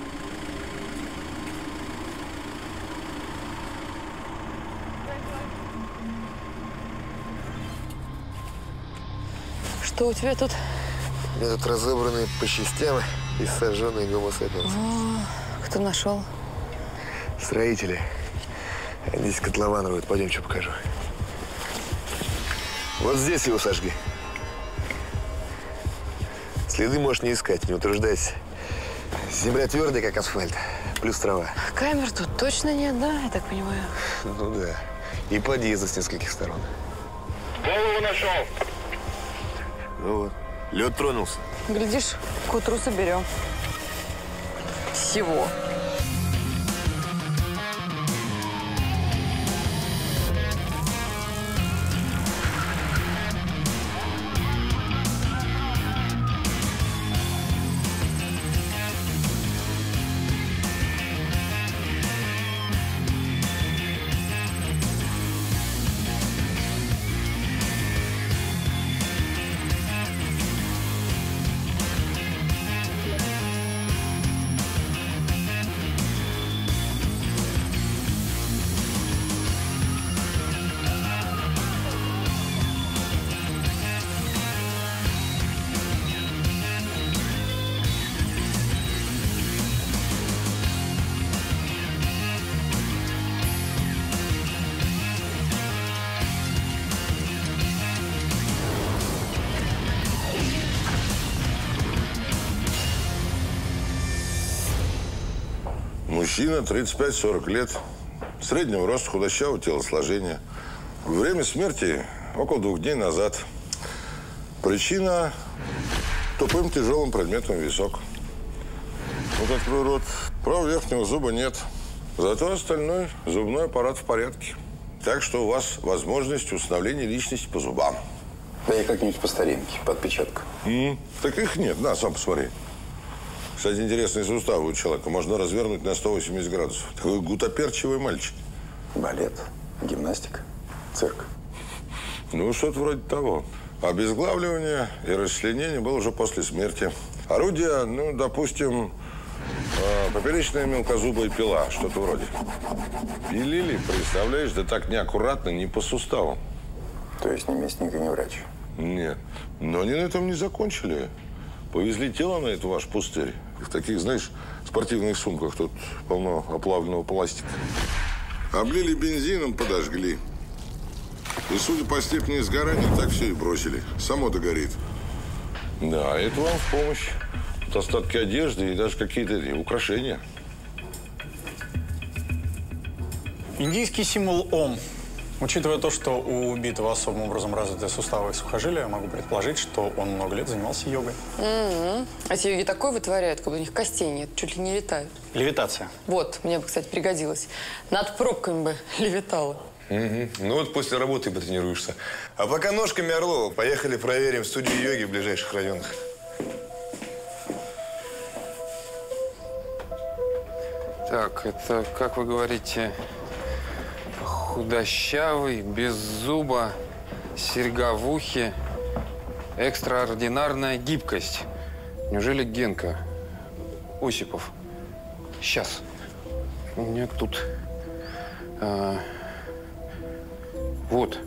Что у тебя тут? Метод разобранный по частям и сожженный гомо сапиенс. Кто нашел? Строители. Здесь котлован роют. Пойдемте покажу. Вот здесь его сожгли. Следы можешь не искать, не утруждайся. Земля твердая, как асфальт, плюс трава. Камер тут точно нет, да, я так понимаю? Ну да. И подъезды с нескольких сторон. Голову нашел. Ну вот. Лед тронулся. Глядишь, к утру соберем. Всего. Мужчина, 35-40 лет, среднего роста, худощавого телосложения. Время смерти около 2 дней назад. Причина – тупым тяжелым предметом в висок. Вот открой рот. Правого верхнего зуба нет. Зато остальной зубной аппарат в порядке. Так что у вас возможность установления личности по зубам. Да я как-нибудь по старинке, по отпечатку. Таких нет. На, сам посмотри. Кстати, интересные суставы у человека. Можно развернуть на 180 градусов. Такой гутоперчивый мальчик. Балет, гимнастика, цирк. Ну, что-то вроде того. Обезглавливание и расчленение было уже после смерти. Орудие, ну, допустим, поперечная мелкозубая пила. Что-то вроде. Пилили, представляешь, да так неаккуратно, не по суставам. То есть ни местник и ни врач? Нет. Но они на этом не закончили. Повезли тело на этот ваш пустырь. В таких, знаешь, спортивных сумках. Тут полно оплавленного пластика. Облили бензином, подожгли. И, судя по степени сгорания, так все и бросили. Само догорит. Да, это вам в помощь. Тут остатки одежды и даже какие-то украшения. Индийский символ Ом. Учитывая то, что у убитого особым образом развиты суставы и сухожилия, могу предположить, что он много лет занимался йогой. А те йоги такое вытворяют, как бы у них костей нет, чуть ли не летают. Левитация. Вот, мне бы, кстати, пригодилось. Над пробками бы левитала. Ну вот после работы потренируешься. А пока ножками, Орлова, поехали проверим студию йоги в ближайших районах. Так, это, как вы говорите, худощавый, без зуба, серьга в ухе, экстраординарная гибкость. Неужели Генка Осипов? Сейчас. У меня тут... Вот.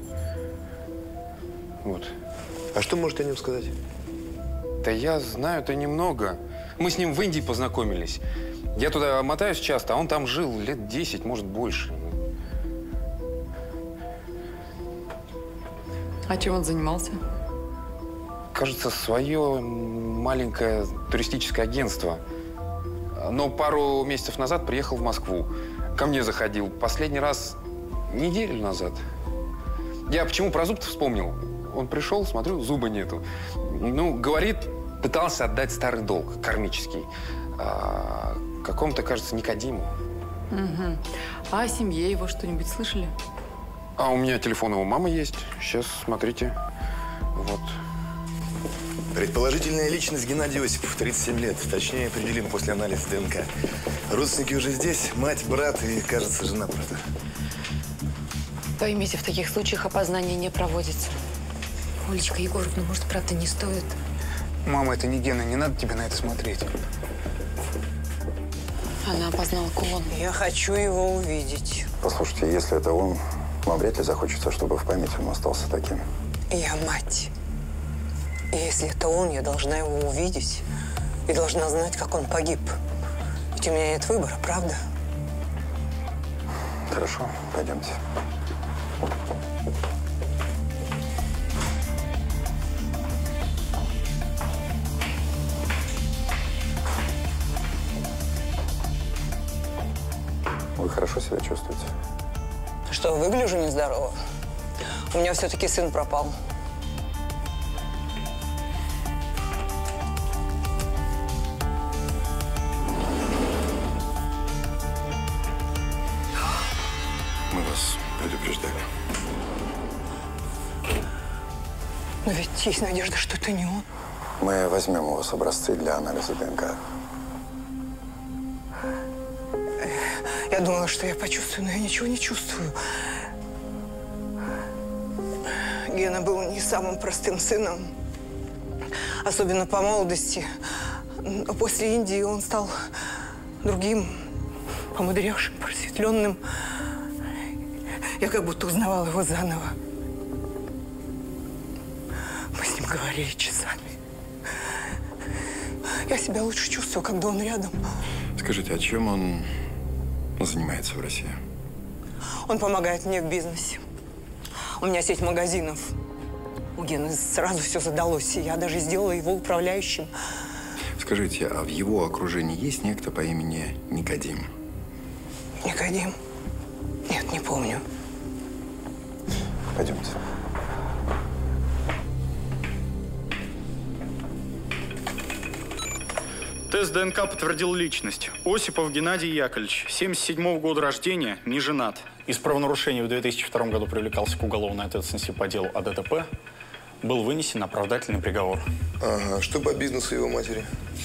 Вот. А что можете о нем сказать? Да я знаю-то немного. Мы с ним в Индии познакомились. Я туда мотаюсь часто, а он там жил лет 10, может, больше. А чем он занимался? Кажется, свое маленькое туристическое агентство. Но пару месяцев назад приехал в Москву. Ко мне заходил. Последний раз неделю назад. Я почему про зуб-то вспомнил? Он пришел, смотрю, зуба нету. Ну, говорит, пытался отдать старый долг, кармический. Какому-то, кажется, Никодиму. Угу. А о семье его что-нибудь слышали? А у меня телефон его мамы есть. Сейчас, смотрите. Вот. Предположительная личность Геннадий Осипов, 37 лет. Точнее, определим после анализа ДНК. Родственники уже здесь. Мать, брат и, кажется, жена брата. Поймите, в таких случаях опознание не проводится. Олечка Егоровна, может, правда, не стоит? Мама, это не Гена, не надо тебе на это смотреть. Она опознала кулон. Я хочу его увидеть. Послушайте, если это он, вам вряд ли захочется, чтобы в памяти он остался таким. Я мать. И если это он, я должна его увидеть. И должна знать, как он погиб. Ведь у меня нет выбора, правда? Хорошо, пойдемте. Вы хорошо себя чувствуете? Что, выгляжу нездорово? У меня все-таки сын пропал. Мы вас предупреждали. Но ведь есть надежда, что это не он. Мы возьмем у вас образцы для анализа ДНК. Я думала, что я почувствую, но я ничего не чувствую. Гена был не самым простым сыном. Особенно по молодости. Но после Индии он стал другим, помудревшим, просветленным. Я как будто узнавала его заново. Мы с ним говорили часами. Я себя лучше чувствую, когда он рядом. Скажите, а чем он занимается в России? Он помогает мне в бизнесе. У меня сеть магазинов. У Гены сразу все задалось, и я даже сделала его управляющим. Скажите, а в его окружении есть некто по имени Никодим? Никодим? Нет, не помню. Пойдемте. Тест ДНК подтвердил личность. Осипов Геннадий Яковлевич, 77-го года рождения, не женат. Из правонарушений в 2002 году привлекался к уголовной ответственности по делу о ДТП. Был вынесен оправдательный приговор. Ага, что по бизнесу его матери?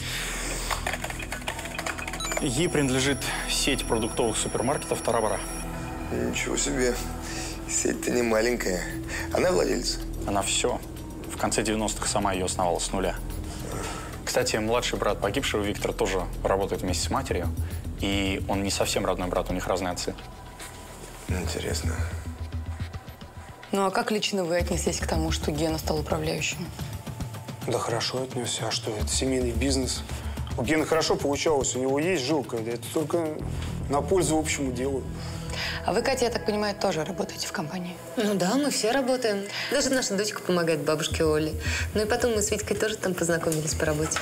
Ей принадлежит сеть продуктовых супермаркетов «Тарабара». Ничего себе. Сеть-то не маленькая. Она владелец? Она все. В конце 90-х сама ее основала с нуля. Кстати, младший брат погибшего Виктор тоже работает вместе с матерью. И он не совсем родной брат, у них разные отцы. Интересно. Ну а как лично вы отнеслись к тому, что Гена стал управляющим? Да хорошо отнесся. А что, это семейный бизнес. У Гены хорошо получалось, у него есть жилка. Это только на пользу общему делу. А вы, Катя, я так понимаю, тоже работаете в компании? Ну да, мы все работаем. Даже наша дочка помогает бабушке Оле. Ну и потом мы с Витькой тоже там познакомились по работе.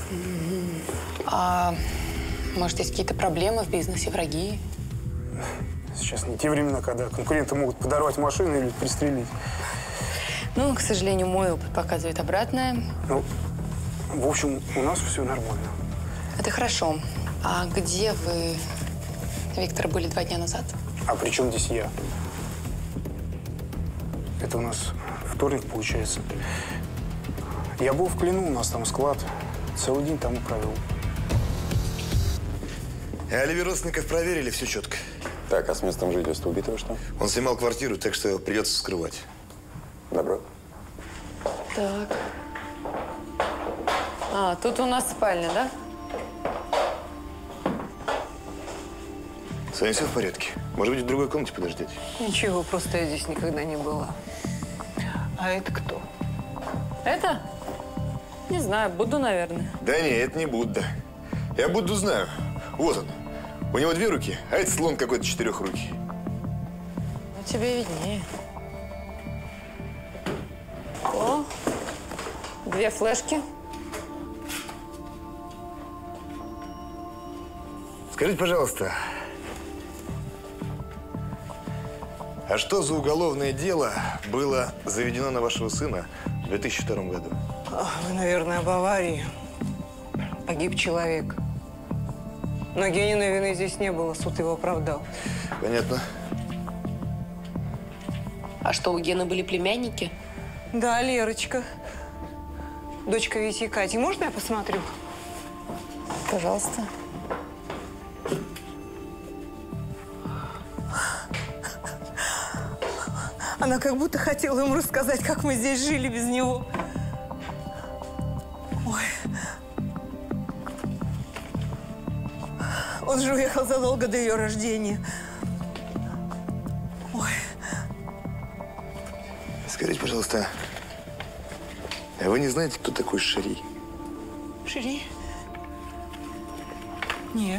А может, есть какие-то проблемы в бизнесе, враги? Сейчас не те времена, когда конкуренты могут подорвать машину или пристрелить. Ну, к сожалению, мой опыт показывает обратное. Ну, в общем, у нас все нормально. Это хорошо. А где вы, Виктор, были 2 дня назад? А при чем здесь я? Это у нас вторник, получается. Я был в Клину, у нас там склад. Целый день там и провел. Алиби родственников проверили, все четко. Так, а с местом жительства убитого что? Он снимал квартиру, так что придется скрывать. Добро. Так. А, тут у нас спальня, да? С вами все в порядке? Может быть, в другой комнате подождать? Ничего, просто я здесь никогда не была. А это кто? Это? Не знаю, Будду, наверное. Да не, это не Будда. Я Будду знаю. Вот он. У него 2 руки, а это слон какой-то 4-рукий. Ну, тебе виднее. О, 2 флешки. Скажите, пожалуйста, а что за уголовное дело было заведено на вашего сына в 2002 году? Вы, наверное, об аварии. Погиб человек. Но Гениной вины здесь не было, суд его оправдал. Понятно. А что, у Гены были племянники? Да, Лерочка. Дочка Вити и Кати. Можно я посмотрю? Пожалуйста. Она как будто хотела ему рассказать, как мы здесь жили без него. Ой, Он же уехал задолго до ее рождения. Ой. Скажите, пожалуйста, а вы не знаете, кто такой Шири? Шири? Нет.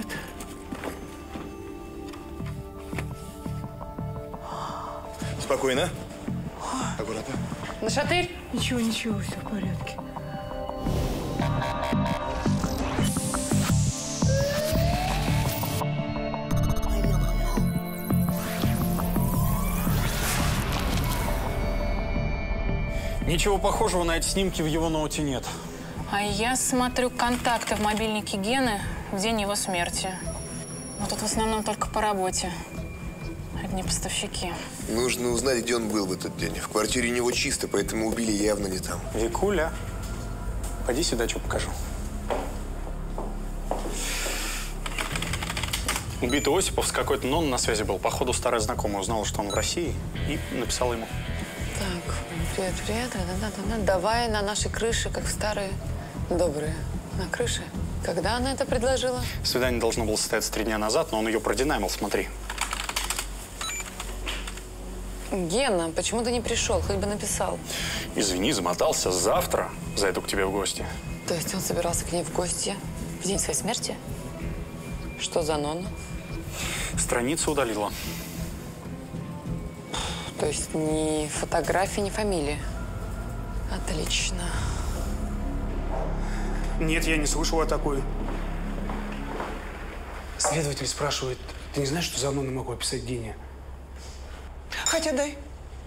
Спокойно. Аккуратно. На шатырь? Ничего, ничего, все в порядке. Ничего похожего на эти снимки в его ноуте нет. А я смотрю контакты в мобильнике Гены в день его смерти. Но тут в основном только по работе. Одни поставщики. Нужно узнать, где он был в этот день. В квартире у него чисто, поэтому убили явно не там. Викуля, пойди сюда, что покажу. Убитый Осипов с какой-то Нонной на связи был. Походу, старая знакомая узнала, что он в России, и написала ему. Так, привет, привет. Давай на нашей крыше, как в старые добрые. На крыше. Когда она это предложила? Свидание должно было состояться 3 дня назад, но он ее продинамил, смотри. Гена, почему ты не пришел? Хоть бы написал. Извини, замотался. Завтра зайду к тебе в гости. То есть он собирался к ней в гости в день своей смерти? Что за Нонна? Страницу удалила. То есть ни фотографии, ни фамилии. Отлично. Нет, я не слышал о такой. Следователь спрашивает, ты не знаешь, что за Нонной могла писать Гения? Хотя дай.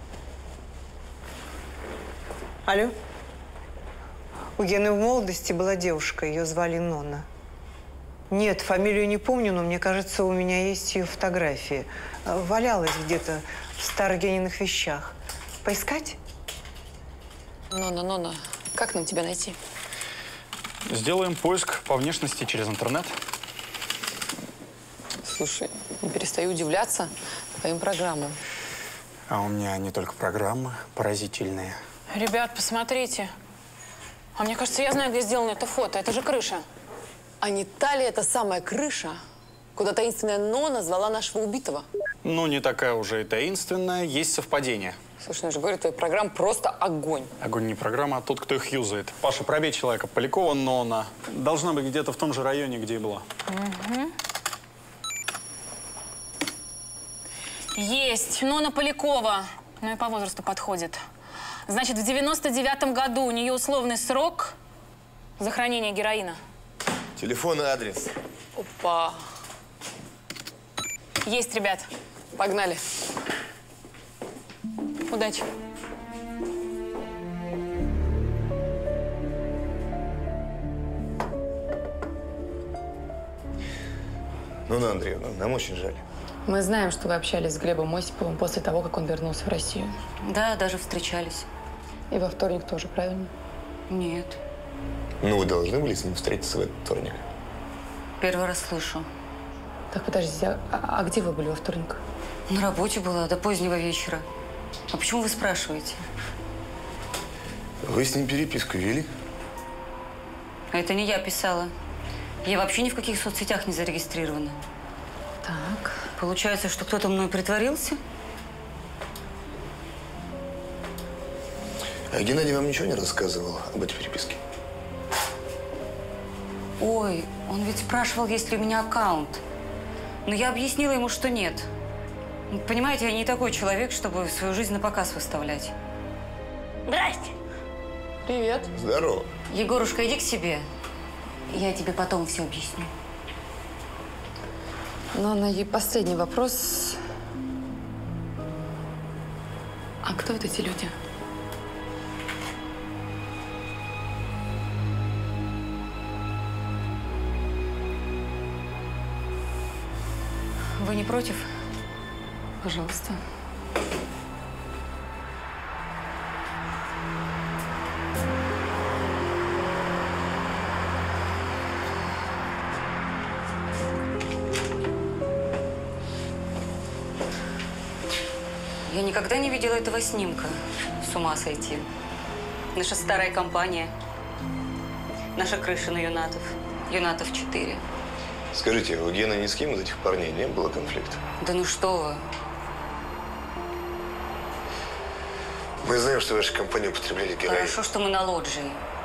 Алло. У Гены в молодости была девушка, ее звали Нонна. Нет, фамилию не помню, но мне кажется, у меня есть ее фотографии. Валялась где-то в старых Гениных вещах. Поискать? Нонна, как нам тебя найти? Сделаем поиск по внешности через интернет. Слушай, не перестаю удивляться твоим программам. А у меня не только программы поразительные. Ребят, посмотрите. А мне кажется, я знаю, где сделано это фото. Это же крыша. А не та ли это самая крыша, куда таинственная Нонна звала нашего убитого? Ну, не такая уже и таинственная. Есть совпадение. Слушай, я же говорю, твоя программа просто огонь. Огонь не программа, а тот, кто их юзает. Паша, пробей человека. Полякова Нонна. Должна быть где-то в том же районе, где и была. Угу. Есть. Нонна Полякова. Ну и по возрасту подходит. Значит, в 99-м году у нее условный срок за хранение героина. Телефон и адрес. Опа. Есть, ребят. Погнали. Удачи. Нонна Андреевна, нам очень жаль. Мы знаем, что вы общались с Глебом Осиповым после того, как он вернулся в Россию. Да, даже встречались. И во вторник тоже, правильно? Нет. Ну, вы должны были с ним встретиться в этот вторник. Первый раз слышу. Так, подождите, а где вы были во вторник? На работе была до позднего вечера. А почему вы спрашиваете? Вы с ним переписку вели? Это не я писала. Я вообще ни в каких соцсетях не зарегистрирована. Так. Получается, что кто-то мной притворился? А Геннадий вам ничего не рассказывал об этой переписке? Ой, он ведь спрашивал, есть ли у меня аккаунт. Но я объяснила ему, что нет. Понимаете, я не такой человек, чтобы свою жизнь на показ выставлять. Здрасте. Привет. Здорово. Егорушка, иди к себе. Я тебе потом все объясню. Нонна, и последний вопрос. А кто вот эти люди? Вы не против? Пожалуйста. Я никогда не видела этого снимка. С ума сойти. Наша старая компания. Наша крыша на Юнатов. Юнатов 4. Скажите, у Гены ни с кем из этих парней не было конфликта? Да ну что вы. Мы знаем, что ваша компания употребляли героин. Хорошо, что мы на лоджии.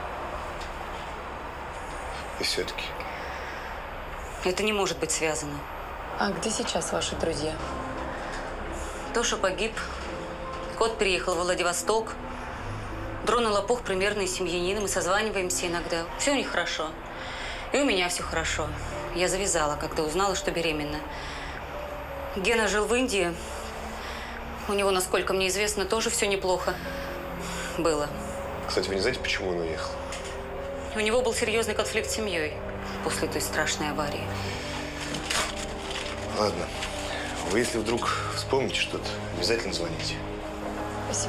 И все-таки. Это не может быть связано. А где сейчас ваши друзья? Тоша погиб. Кот переехал в Владивосток. Дрон и Лопух примерные семьянины. Мы созваниваемся иногда. Все у них хорошо. И у меня все хорошо. Я завязала, когда узнала, что беременна. Гена жил в Индии. У него, насколько мне известно, тоже все неплохо было. Кстати, вы не знаете, почему он уехал? У него был серьезный конфликт с семьей после той страшной аварии. Ладно. Вы, если вдруг вспомните что-то, обязательно звоните. Спасибо.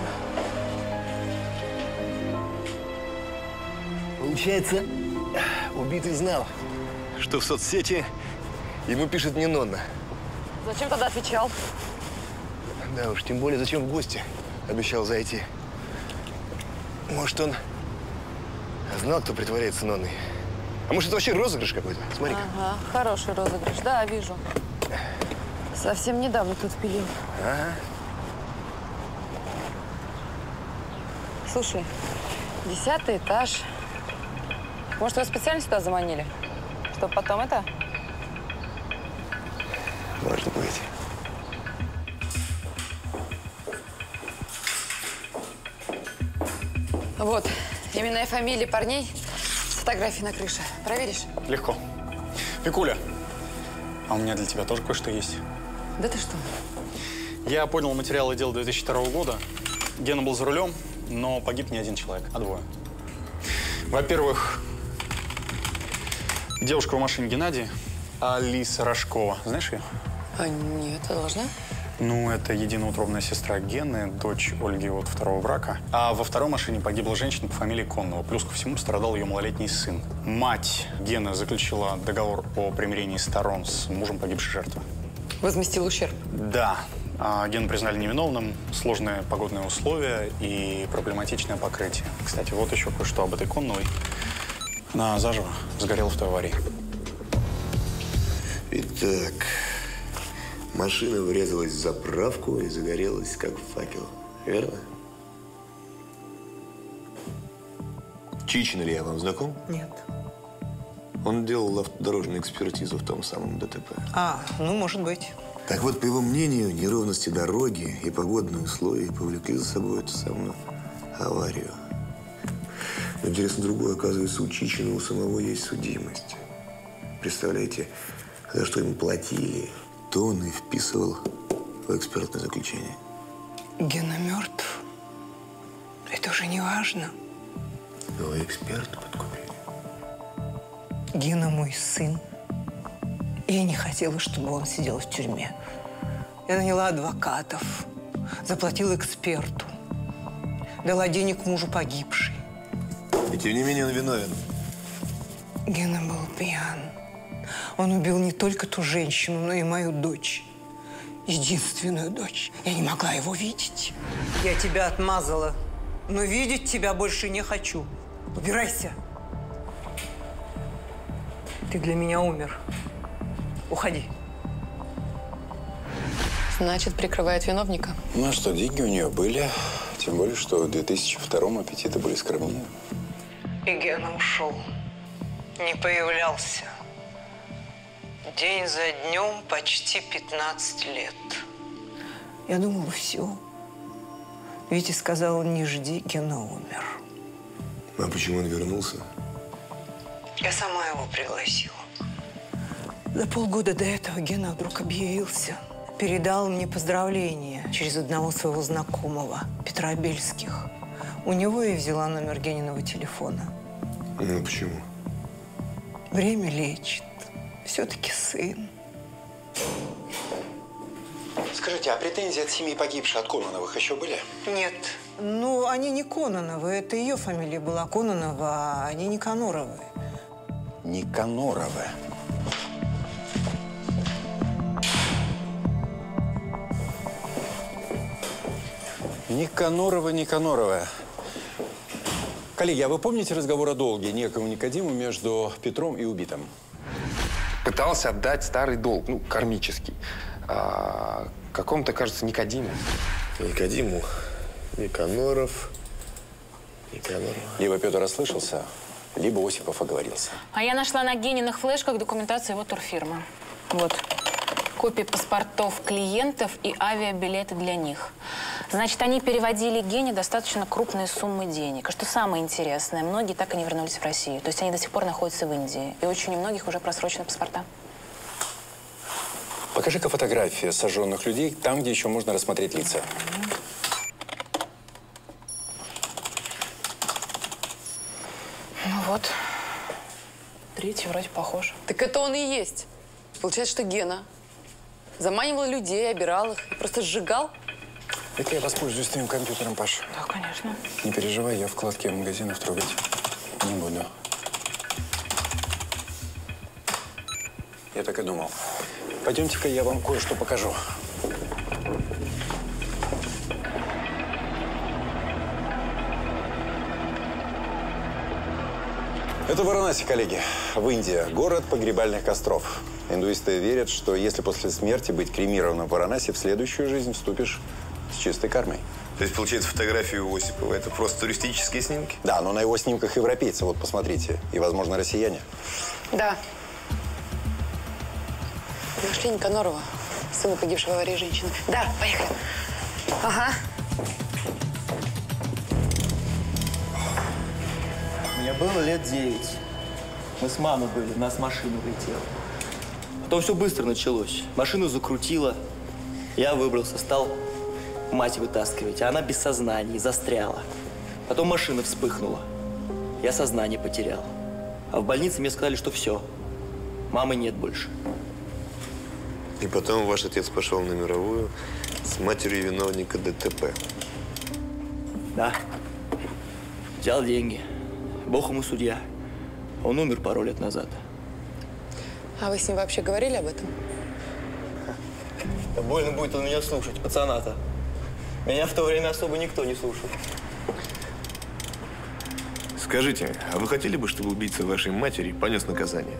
Получается, убитый знал, что в соцсети ему пишет не Нонна. Зачем тогда отвечал? Да уж, тем более, зачем в гости обещал зайти. Может, он знал, кто притворяется Нонной. А может, это вообще розыгрыш какой-то? Смотри-ка. Ага, хороший розыгрыш. Да, вижу. Совсем недавно тут пилил. Ага. Слушай, 10-й этаж. Может, его специально сюда заманили? Чтобы потом это? Может быть. Вот, имена и фамилии парней, фотографии на крыше. Проверишь? Легко. Викуля, а у меня для тебя тоже кое-что есть. Да ты что? Я поднял материалы дела 2002 года. Гена был за рулем, но погиб не один человек, а двое. Во-первых, девушка в машине Геннадия, Алиса Рожкова. Знаешь ее? А, нет, ты должна? Ну, это единоутробная сестра Гены, дочь Ольги от второго брака. А во второй машине погибла женщина по фамилии Коннова. Плюс ко всему пострадал ее малолетний сын. Мать Гены заключила договор о примирении сторон с мужем погибшей жертвы. Возместил ущерб? Да. Гену признали невиновным, сложные погодные условия и проблематичное покрытие. Кстати, вот еще кое-что об этой Конновой. Она заживо сгорела в той аварии. Итак, машина врезалась в заправку и загорелась, как факел. Верно? Чичин Илья вам знаком? Нет. Он делал автодорожную экспертизу в том самом ДТП. А, ну, может быть. Так вот, по его мнению, неровности дороги и погодные условия повлекли за собой эту самую аварию. Но интересно другое. Оказывается, у Чичина у самого есть судимость. Представляете, за что ему платили, то он и вписывал в экспертное заключение. Гена мертв. Это уже не важно. Но эксперт подкупили. Гена мой сын. Я не хотела, чтобы он сидел в тюрьме. Я наняла адвокатов, заплатила эксперту, дала денег мужу погибшей. И тем не менее он виновен. Гена был пьян. Он убил не только ту женщину, но и мою дочь. Единственную дочь. Я не могла его видеть. Я тебя отмазала, но видеть тебя больше не хочу. Убирайся. Ты для меня умер. Уходи. Значит, прикрывает виновника. Ну а что, деньги у нее были. Тем более, что в 2002-м аппетиты были скромнее. И Гена ушел. Не появлялся. День за днем почти 15 лет. Я думала, все. Витя сказал, не жди, Гена умер. А почему он вернулся? Я сама его пригласила. За полгода до этого Гена вдруг объявился. Передал мне поздравления через одного своего знакомого, Петра Бельских. У него я взяла номер Гениного телефона. Ну, почему? Время лечит. Все-таки сын. Скажите, а претензии от семьи погибшей от Кононовых еще были? Нет. Ну, они не Кононовы. Это ее фамилия была Кононова, а они Никаноровы. Никаноровы. Никанорова. Коллеги, а вы помните разговор о долге некому Никодиму между Петром и убитым? Так пытался отдать старый долг, ну, кармический, какому-то, кажется, Никодиму. Никодиму? Никаноров. Либо Петр ослышался, либо Осипов оговорился. А я нашла на Гениных флешках документацию его турфирмы. Вот. Копии паспортов клиентов и авиабилеты для них. Значит, они переводили Гене достаточно крупные суммы денег. И что самое интересное, многие так и не вернулись в Россию. То есть они до сих пор находятся в Индии. И очень у многих уже просрочены паспорта. Покажи-ка фотографии сожженных людей там, где еще можно рассмотреть лица. Ну вот. Третий вроде похож. Так это он и есть. Получается, что Гена заманивал людей, обирал их и просто сжигал? Это я воспользуюсь твоим компьютером, Паш. Да, конечно. Не переживай, я вкладки магазинов трогать не буду. Я так и думал. Пойдемте-ка, я вам кое-что покажу. Это Варанаси, коллеги. В Индии. Город погребальных костров. Индуисты верят, что если после смерти быть кремированным в Варанаси, в следующую жизнь вступишь с чистой кармой. То есть, получается, фотографии у Осипова – это просто туристические снимки? Да, но на его снимках европейцы, вот посмотрите. И, возможно, россияне. Да. Нашли Никанорова, сына погибшего в аварии женщины. Да, поехали. Ага. Мне было лет 9. Мы с мамой были, нас машина влетела. Потом все быстро началось. Машину закрутило. Я выбрался, стал мать вытаскивать, а она без сознания, застряла. Потом машина вспыхнула. Я сознание потерял. А в больнице мне сказали, что все. Мамы нет больше. И потом ваш отец пошел на мировую с матерью виновника ДТП. Да. Взял деньги. Бог ему судья. Он умер пару лет назад. А вы с ним вообще говорили об этом? Да больно будет он меня слушать, пацана-то. Меня в то время особо никто не слушал. Скажите, а вы хотели бы, чтобы убийца вашей матери понес наказание?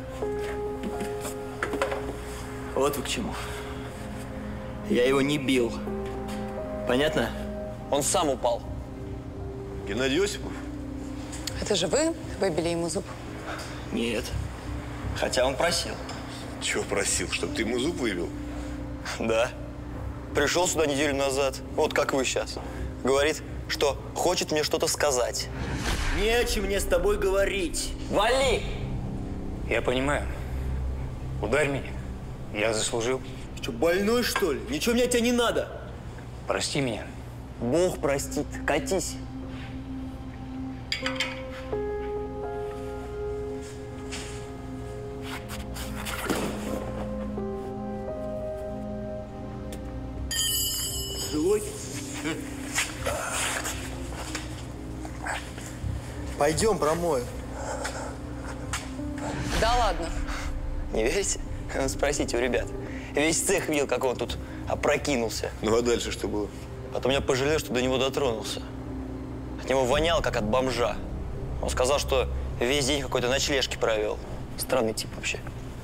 Вот вы к чему. Я его не бил. Понятно? Он сам упал. Геннадий Осипов? Это же вы выбили ему зуб? Нет. Хотя он просил. Чего просил? Чтобы ты ему зуб выбил? Да. Пришел сюда неделю назад, вот как вы сейчас. Говорит, что хочет мне что-то сказать. Не о чем мне с тобой говорить. Вали! Я понимаю. Ударь меня. Я заслужил. Ты что, больной, что ли? Ничего мне от тебя не надо. Прости меня. Бог простит. Катись. Живой? Пойдем, промою. Да ладно. Не верите? Спросите у ребят. Весь цех видел, как он тут опрокинулся. Ну а дальше что было? Потом я пожалел, что до него дотронулся. От него воняло, как от бомжа. Он сказал, что весь день какой-то ночлежки провел. Странный тип вообще.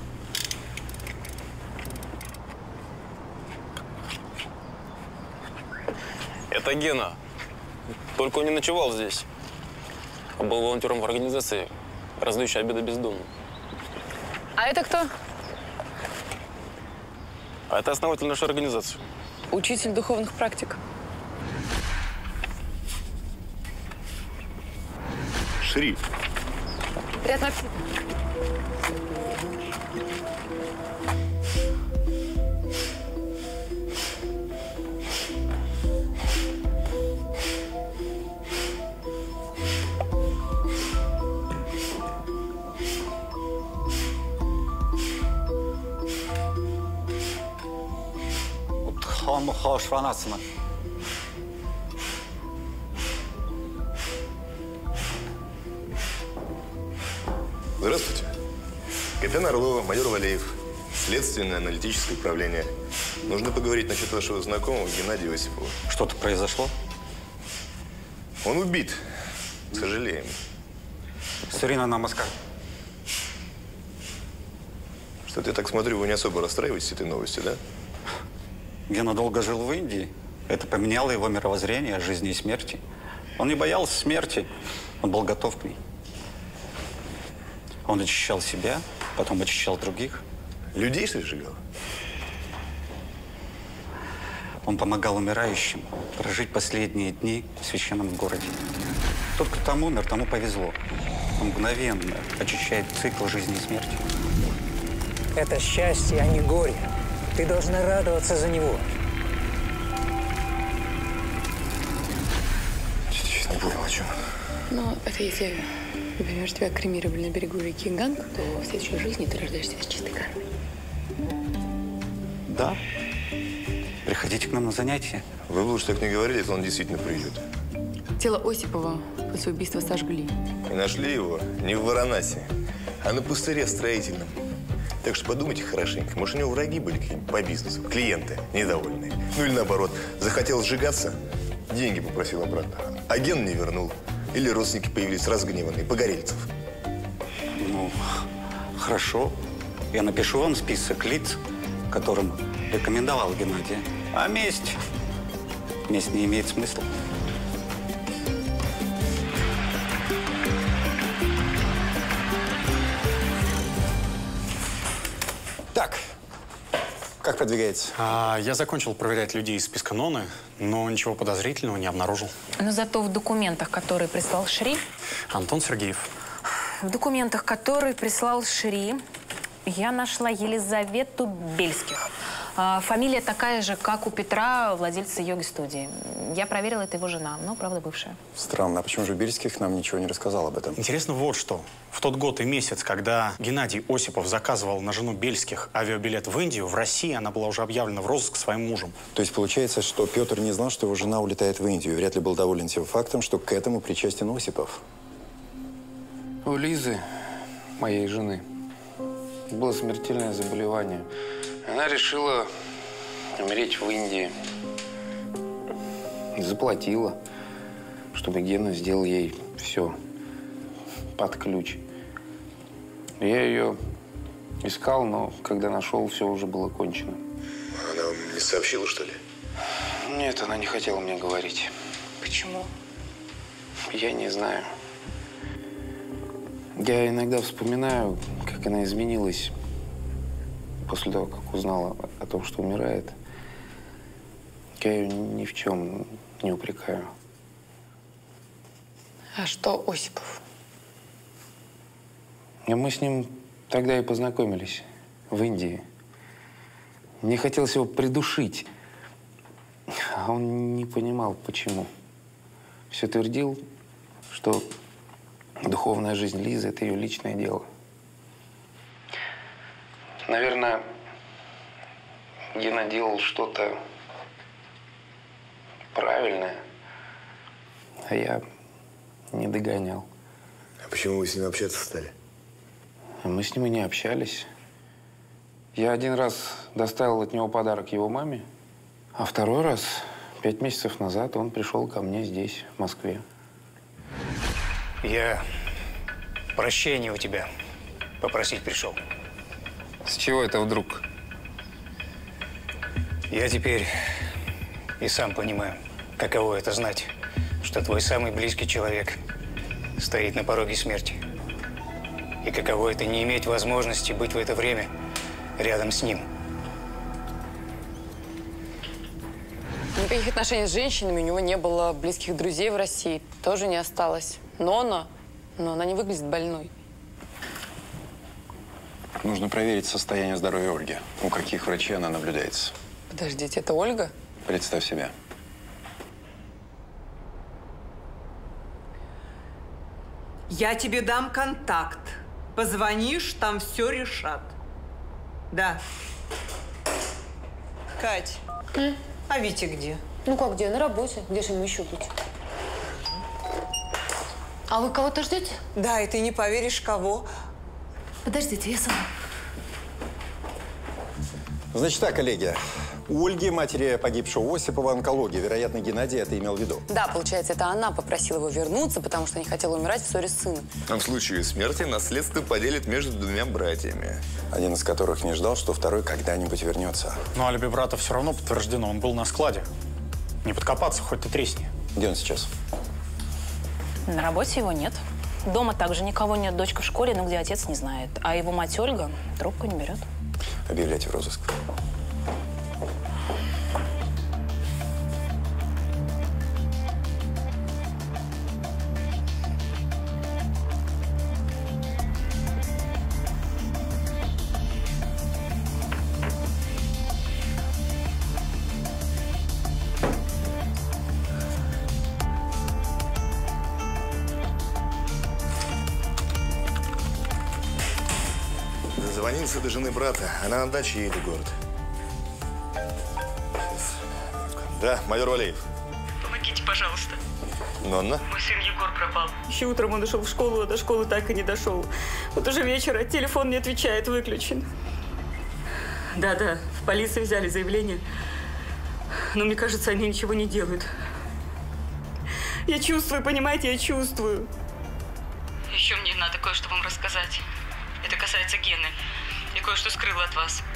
Это Гена. Только он не ночевал здесь. Он был волонтером в организации, раздающей обеды бездомным. А это кто? А это основатель нашей организации. Учитель духовных практик. Шри. Приятного аппетита. Здравствуйте. Капитан Орлова, майор Валеев. Следственное аналитическое управление. Нужно поговорить насчет вашего знакомого Геннадия Осипова. Что-то произошло? Он убит. Сожалеем. Сурина Намаскар. Что-то я так смотрю, вы не особо расстраиваетесь этой новостью, да? Гена долго жил в Индии. Это поменяло его мировоззрение о жизни и смерти. Он не боялся смерти, он был готов к ней. Он очищал себя, потом очищал других. Людей, что ли, сжигал? Он помогал умирающим прожить последние дни в священном городе. Тот, кто там умер, тому повезло. Он мгновенно очищает цикл жизни и смерти. Это счастье, а не горе. Ты должна радоваться за него. Не понял, о чем. Ну, это если, например, тебя кремировали на берегу реки Ганг, то в следующей жизни ты рождаешься с чистой кармой. Да. Приходите к нам на занятия. Вы бы лучше так не говорили, если он действительно придет. Тело Осипова после убийства сожгли. И нашли его не в Варанаси, а на пустыре строительном. Так что подумайте хорошенько. Может, у него враги были какие-нибудь по бизнесу, клиенты недовольные. Ну или наоборот, захотел сжигаться, деньги попросил обратно. А Ген не вернул. Или родственники появились разгневанные, погорельцев. Ну, хорошо. Я напишу вам список лиц, которым рекомендовал Геннадия. А месть? Месть не имеет смысла. Так, как продвигается? Я закончил проверять людей из списка Ноны, но ничего подозрительного не обнаружил. Но зато в документах, которые прислал Шри… Антон Сергеев. В документах, которые прислал Шри, я нашла Елизавету Бельских. Фамилия такая же, как у Петра, владельца йоги-студии. Я проверила, это его жена, но, правда, бывшая. Странно, а почему же Бельских нам ничего не рассказал об этом? Интересно вот что. В тот год и месяц, когда Геннадий Осипов заказывал на жену Бельских авиабилет в Индию, в России она была уже объявлена в розыск своим мужем. То есть получается, что Петр не знал, что его жена улетает в Индию, и вряд ли был доволен тем фактом, что к этому причастен Осипов. У Лизы, моей жены, было смертельное заболевание. Она решила умереть в Индии. Заплатила, чтобы Гена сделал ей все под ключ. Я ее искал, но когда нашел, все уже было кончено. Она вам не сообщила, что ли? Нет, она не хотела мне говорить. Почему? Я не знаю. Я иногда вспоминаю, как она изменилась после того, как узнала о том, что умирает. Я ее ни в чем не упрекаю. А что Осипов? И мы с ним тогда и познакомились в Индии. Мне хотелось его придушить, а он не понимал, почему. Все твердил, что духовная жизнь Лизы – это ее личное дело. Наверное, Гена делал что-то правильное, а я не догонял. А почему вы с ним общаться стали? Мы с ним и не общались. Я один раз доставил от него подарок его маме, а второй раз, 5 месяцев назад, он пришел ко мне здесь, в Москве. Я прощения у тебя попросить пришел. С чего это вдруг? Я теперь и сам понимаю, каково это знать, что твой самый близкий человек стоит на пороге смерти. И каково это не иметь возможности быть в это время рядом с ним. Никаких отношений с женщинами у него не было, близких друзей в России тоже не осталось. Но она не выглядит больной. Нужно проверить состояние здоровья Ольги. У каких врачей она наблюдается. Подождите, это Ольга? Представь себе. Я тебе дам контакт. Позвонишь, там все решат. Да. Кать, а Витя где? Ну как где? На работе. Где же ему еще быть? А вы кого-то ждете? Да, и ты не поверишь, кого. Подождите, я сама. Значит так, коллеги. У Ольги, матери погибшего Осипова, онкология. Вероятно, Геннадий это имел в виду. Да, получается, это она попросила его вернуться, потому что не хотела умирать в ссоре с сыном. А в случае смерти наследство поделят между двумя братьями. Один из которых не ждал, что второй когда-нибудь вернется. Но алиби брата все равно подтверждено. Он был на складе. Не подкопаться, хоть ты тресни. Где он сейчас? На работе его нет. Дома также никого нет. Дочка в школе, но где отец, не знает. А его мать Ольга трубку не берет. Объявляйте в розыск. Дозвонился до жены брата. Она на даче едет в город. Да, майор Валеев. Помогите, пожалуйста. Нонна? Мой сын Егор пропал. Еще утром он ушел в школу, а до школы так и не дошел. Вот уже вечер, а телефон не отвечает, выключен. Да, в полиции взяли заявление. Но мне кажется, они ничего не делают. Я чувствую, понимаете, я чувствую. Еще мне надо кое-что вам рассказать. Это касается Гены. Я кое-что скрыла от вас.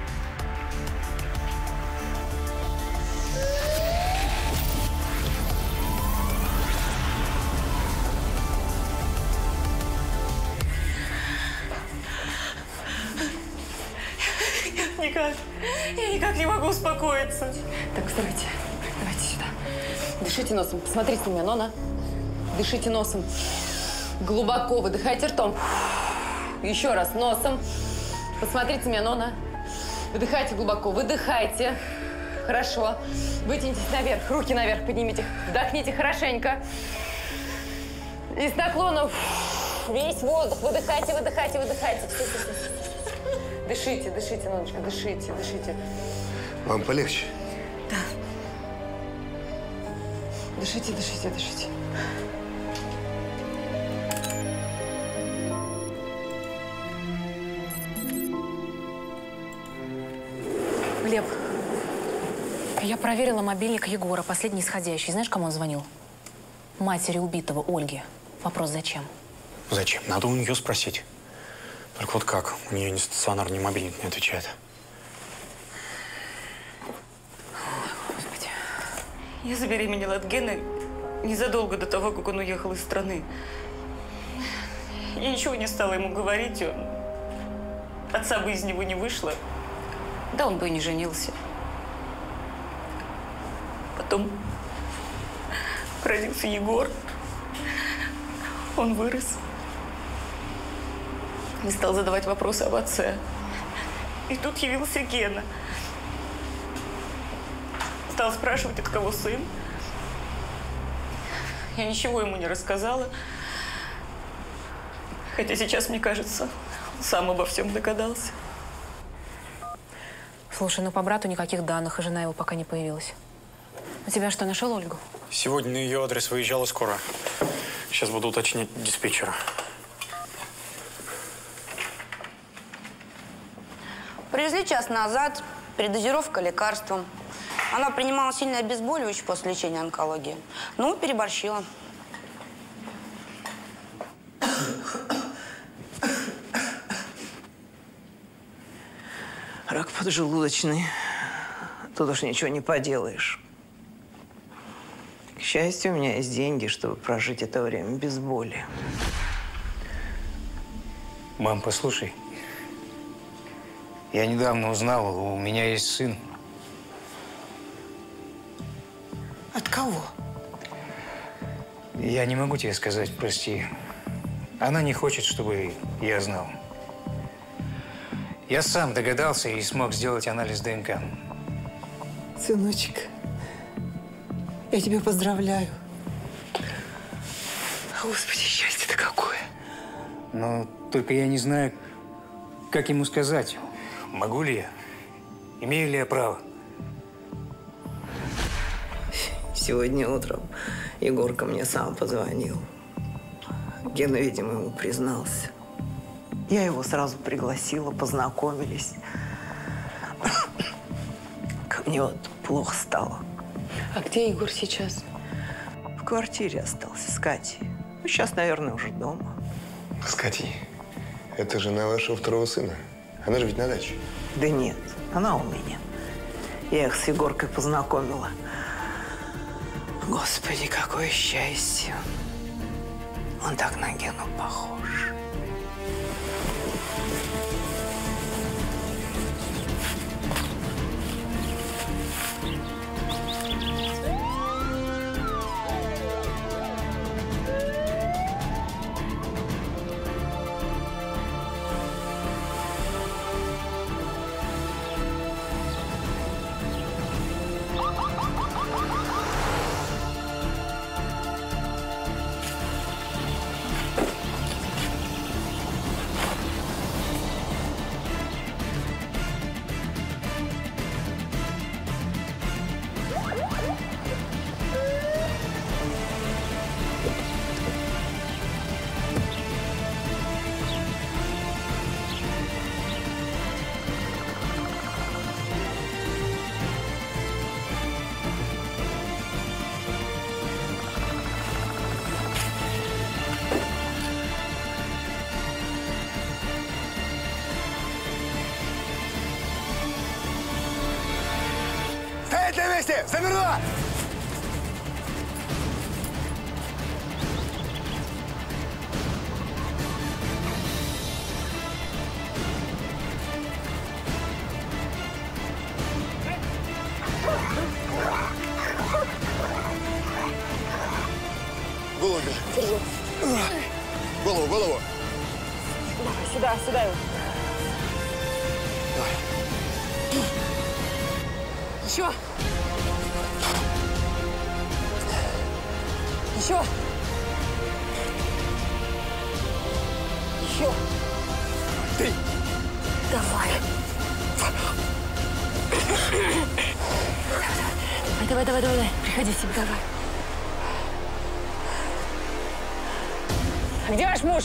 Никак. Я никак не могу успокоиться. Так, вставайте. Давайте сюда. Дышите носом. Посмотрите на меня, Нона. Дышите носом. Глубоко выдыхайте ртом. Еще раз носом. Посмотрите на меня, Нона. Выдыхайте глубоко. Выдыхайте. Хорошо. Вытянитесь наверх. Руки наверх поднимите. Вдохните хорошенько. И с наклоном весь воздух. Выдыхайте, выдыхайте, выдыхайте. Все. Дышите, дышите, Ноночка, дышите, дышите. Вам полегче? Да. Дышите, дышите, дышите. Глеб, я проверила мобильник Егора, последний исходящий. Знаешь, кому он звонил? Матери убитого, Ольге. Вопрос, зачем? Зачем? Надо у нее спросить. Только вот как? У нее ни стационар, ни мобильник не отвечает. Господи. Я забеременела от Гены незадолго до того, как он уехал из страны. Я ничего не стала ему говорить. Отца бы из него не вышло. Да, он бы и не женился. Потом родился Егор. Он вырос. И стал задавать вопросы об отце. И тут явился Гена. Стал спрашивать, от кого сын. Я ничего ему не рассказала. Хотя сейчас, мне кажется, он сам обо всем догадался. Слушай, ну по брату никаких данных, и жена его пока не появилась. У тебя что, нашел Ольгу? Сегодня на ее адрес выезжала скоро. Сейчас буду уточнять диспетчера. Привезли час назад, передозировка лекарством. Она принимала сильное обезболивающее после лечения онкологии. Ну, переборщила. Рак поджелудочный. Тут уж ничего не поделаешь. К счастью, у меня есть деньги, чтобы прожить это время без боли. Мам, послушай. Я недавно узнал, у меня есть сын. От кого? Я не могу тебе сказать, прости. Она не хочет, чтобы я знал. Я сам догадался и смог сделать анализ ДНК. Сыночек, я тебя поздравляю. Господи, счастье-то какое. Но только я не знаю, как ему сказать. Могу ли я? Имею ли я право? Сегодня утром Егорка мне сам позвонил. Гена, видимо, ему признался. Я его сразу пригласила, познакомились. Мне вот плохо стало. А где Егор сейчас? В квартире остался с Катей. Ну, сейчас, наверное, уже дома. С Катей? Это жена вашего второго сына. Она же ведь на даче. Да нет, она у меня. Я их с Егоркой познакомила. Господи, какое счастье. Он так на Гену похож. Стоять на месте! Замерла! Голову держи. Держу. Голову, голову. Сюда, сюда его. Давай. Еще. Еще. Еще. Ты. Давай. Давай, давай, давай, давай. Приходи в себя, давай. Где ваш муж?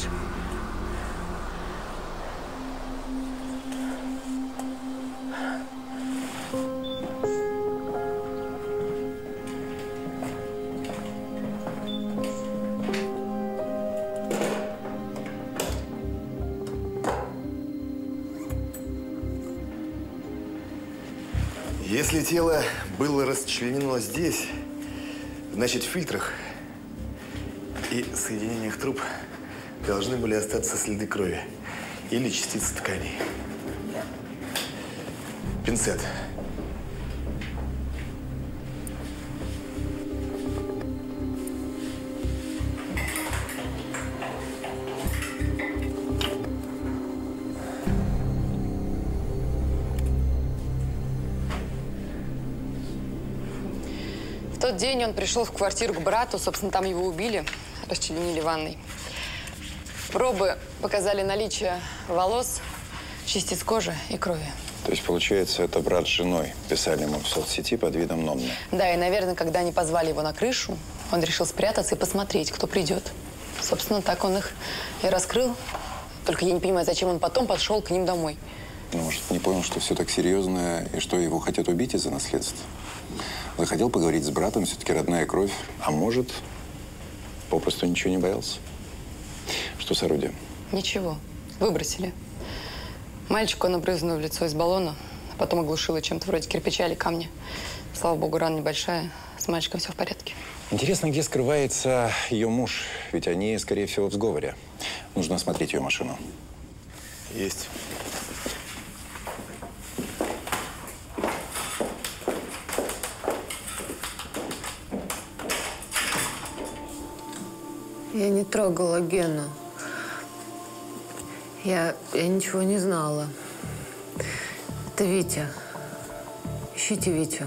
Если тело было расчленено здесь, значит, в фильтрах и соединениях труб должны были остаться следы крови или частицы тканей. Пинцет. В тот день он пришел в квартиру к брату, собственно, там его убили, расчленили в ванной. Пробы показали наличие волос, частиц кожи и крови. То есть, получается, это брат с женой писали ему в соцсети под видом Нонны. Да, и, наверное, когда они позвали его на крышу, он решил спрятаться и посмотреть, кто придет. Собственно, так он их и раскрыл. Только я не понимаю, зачем он потом пошел к ним домой. Ну, может, не понял, что все так серьезно, и что его хотят убить из-за наследства. Захотел поговорить с братом, все-таки родная кровь. А может, попросту ничего не боялся. Что с орудием? Ничего, выбросили. Мальчику он обрызнул в лицо из баллона, а потом оглушила чем-то вроде кирпича или камня. Слава богу, рана небольшая, с мальчиком все в порядке. Интересно, где скрывается ее муж? Ведь они, скорее всего, в сговоре. Нужно осмотреть ее машину. Есть. Я не трогала Гену. Я ничего не знала. Это Витя. Ищите Витю.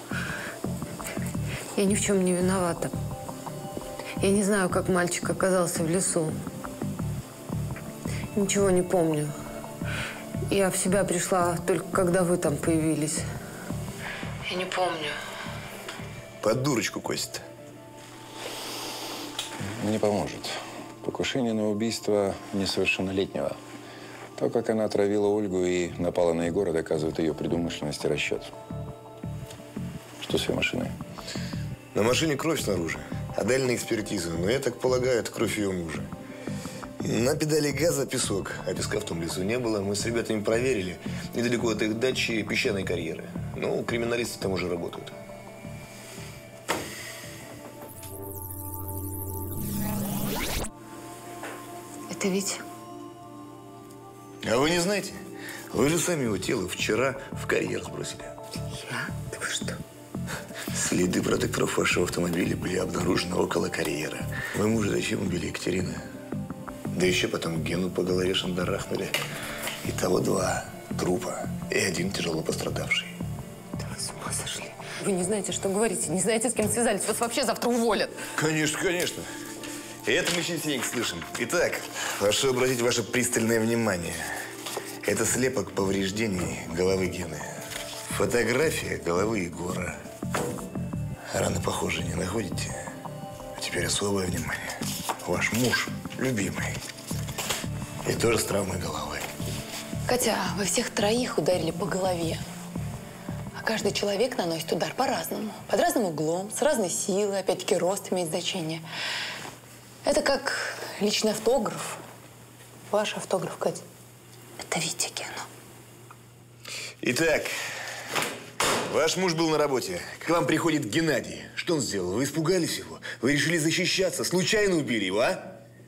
Я ни в чем не виновата. Я не знаю, как мальчик оказался в лесу. Ничего не помню. Я в себя пришла только когда вы там появились. Я не помню. Под дурочку косит. Не поможет. Покушение на убийство несовершеннолетнего. То, как она отравила Ольгу и напала на Егора, доказывает ее предумышленность и расчет. Что с ее машиной? На машине кровь снаружи. Отдали на экспертизу. Но я так полагаю, это кровь ее мужа. На педали газа песок, а песка в том лесу не было. Мы с ребятами проверили. Недалеко от их дачи песчаной карьеры. Ну, криминалисты там уже работают. Это Витя. А вы не знаете? Вы же сами его тело вчера в карьер сбросили. Я? Да вы что? Следы протекторов вашего автомобиля были обнаружены около карьера. Вы мужа зачем убили, Екатерина? Да еще потом Гену по голове шандарахнули. Итого 2 трупа и 1 тяжело пострадавший. Да вы с ума сошли. Вы не знаете, что говорите, не знаете, с кем связались. Вас вообще завтра уволят. Конечно, конечно. И это мы частенько слышим. Итак, прошу обратить ваше пристальное внимание. Это слепок повреждений головы Гены. Фотография головы Егора. Раны похожие не находите? А теперь особое внимание. Ваш муж, любимый, и тоже с травмой головы. Катя, вы всех троих ударили по голове. А каждый человек наносит удар по-разному. Под разным углом, с разной силой. Опять-таки, рост имеет значение. Это как личный автограф. Ваш автограф, Катя. Это Витя Гена. Итак, ваш муж был на работе. К вам приходит Геннадий. Что он сделал? Вы испугались его? Вы решили защищаться? Случайно убили его, а?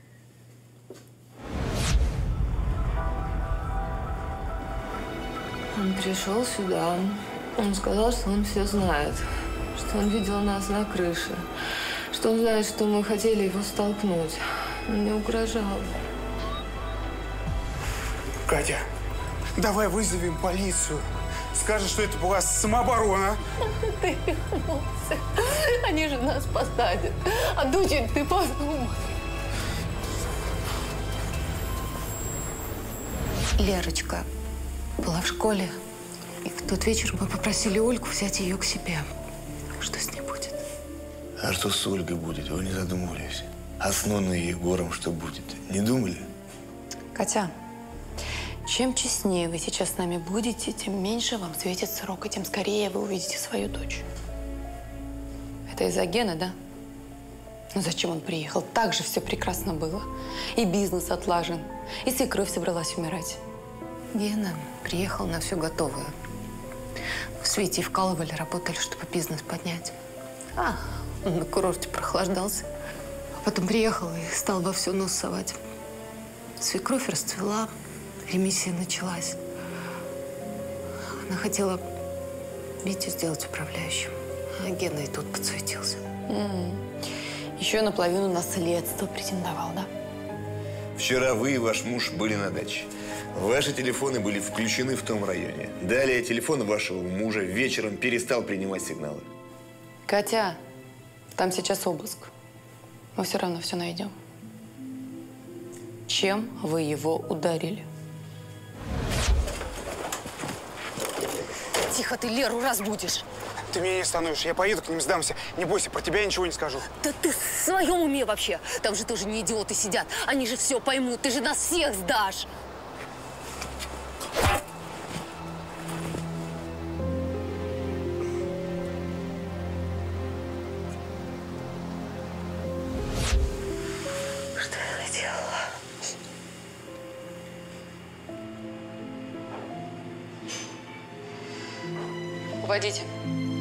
Он пришел сюда. Он сказал, что он все знает. Что он видел нас на крыше. Что он знает, что мы хотели его столкнуть. Он мне угрожал. Катя, давай вызовем полицию. Скажет, что это была самооборона. Ты вернулся. Они же нас посадят. А дочень, ты подумай. Лерочка была в школе. И в тот вечер мы попросили Ольгу взять ее к себе. Что с ней будет? А что с Ольгой будет? Вы не задумывались? А с Ноной и Егором что будет? Не думали? Катя, чем честнее вы сейчас с нами будете, тем меньше вам светит срок, и тем скорее вы увидите свою дочь. Это из-за Гены, да? Ну зачем он приехал? Так же все прекрасно было. И бизнес отлажен, и свекровь собралась умирать. Гена приехал на все готовое. В Свете вкалывали, работали, чтобы бизнес поднять. Он на курорте прохлаждался. А потом приехал и стал во все нос совать. Свекровь расцвела, ремиссия началась. Она хотела Витю сделать управляющим, а Гена и тут подсуетился. Еще наполовину наследства претендовал, да? Вчера вы и ваш муж были на даче. Ваши телефоны были включены в том районе. Далее телефон вашего мужа вечером перестал принимать сигналы. Катя, там сейчас обыск. Мы все равно все найдем. Чем вы его ударили? Тихо, ты Леру разбудишь. Ты меня не остановишь. Я поеду к ним, сдамся. Не бойся, про тебя я ничего не скажу. Да ты в своем уме вообще? Там же тоже не идиоты сидят. Они же все поймут. Ты же нас всех сдашь. Что я наделала? Уводите.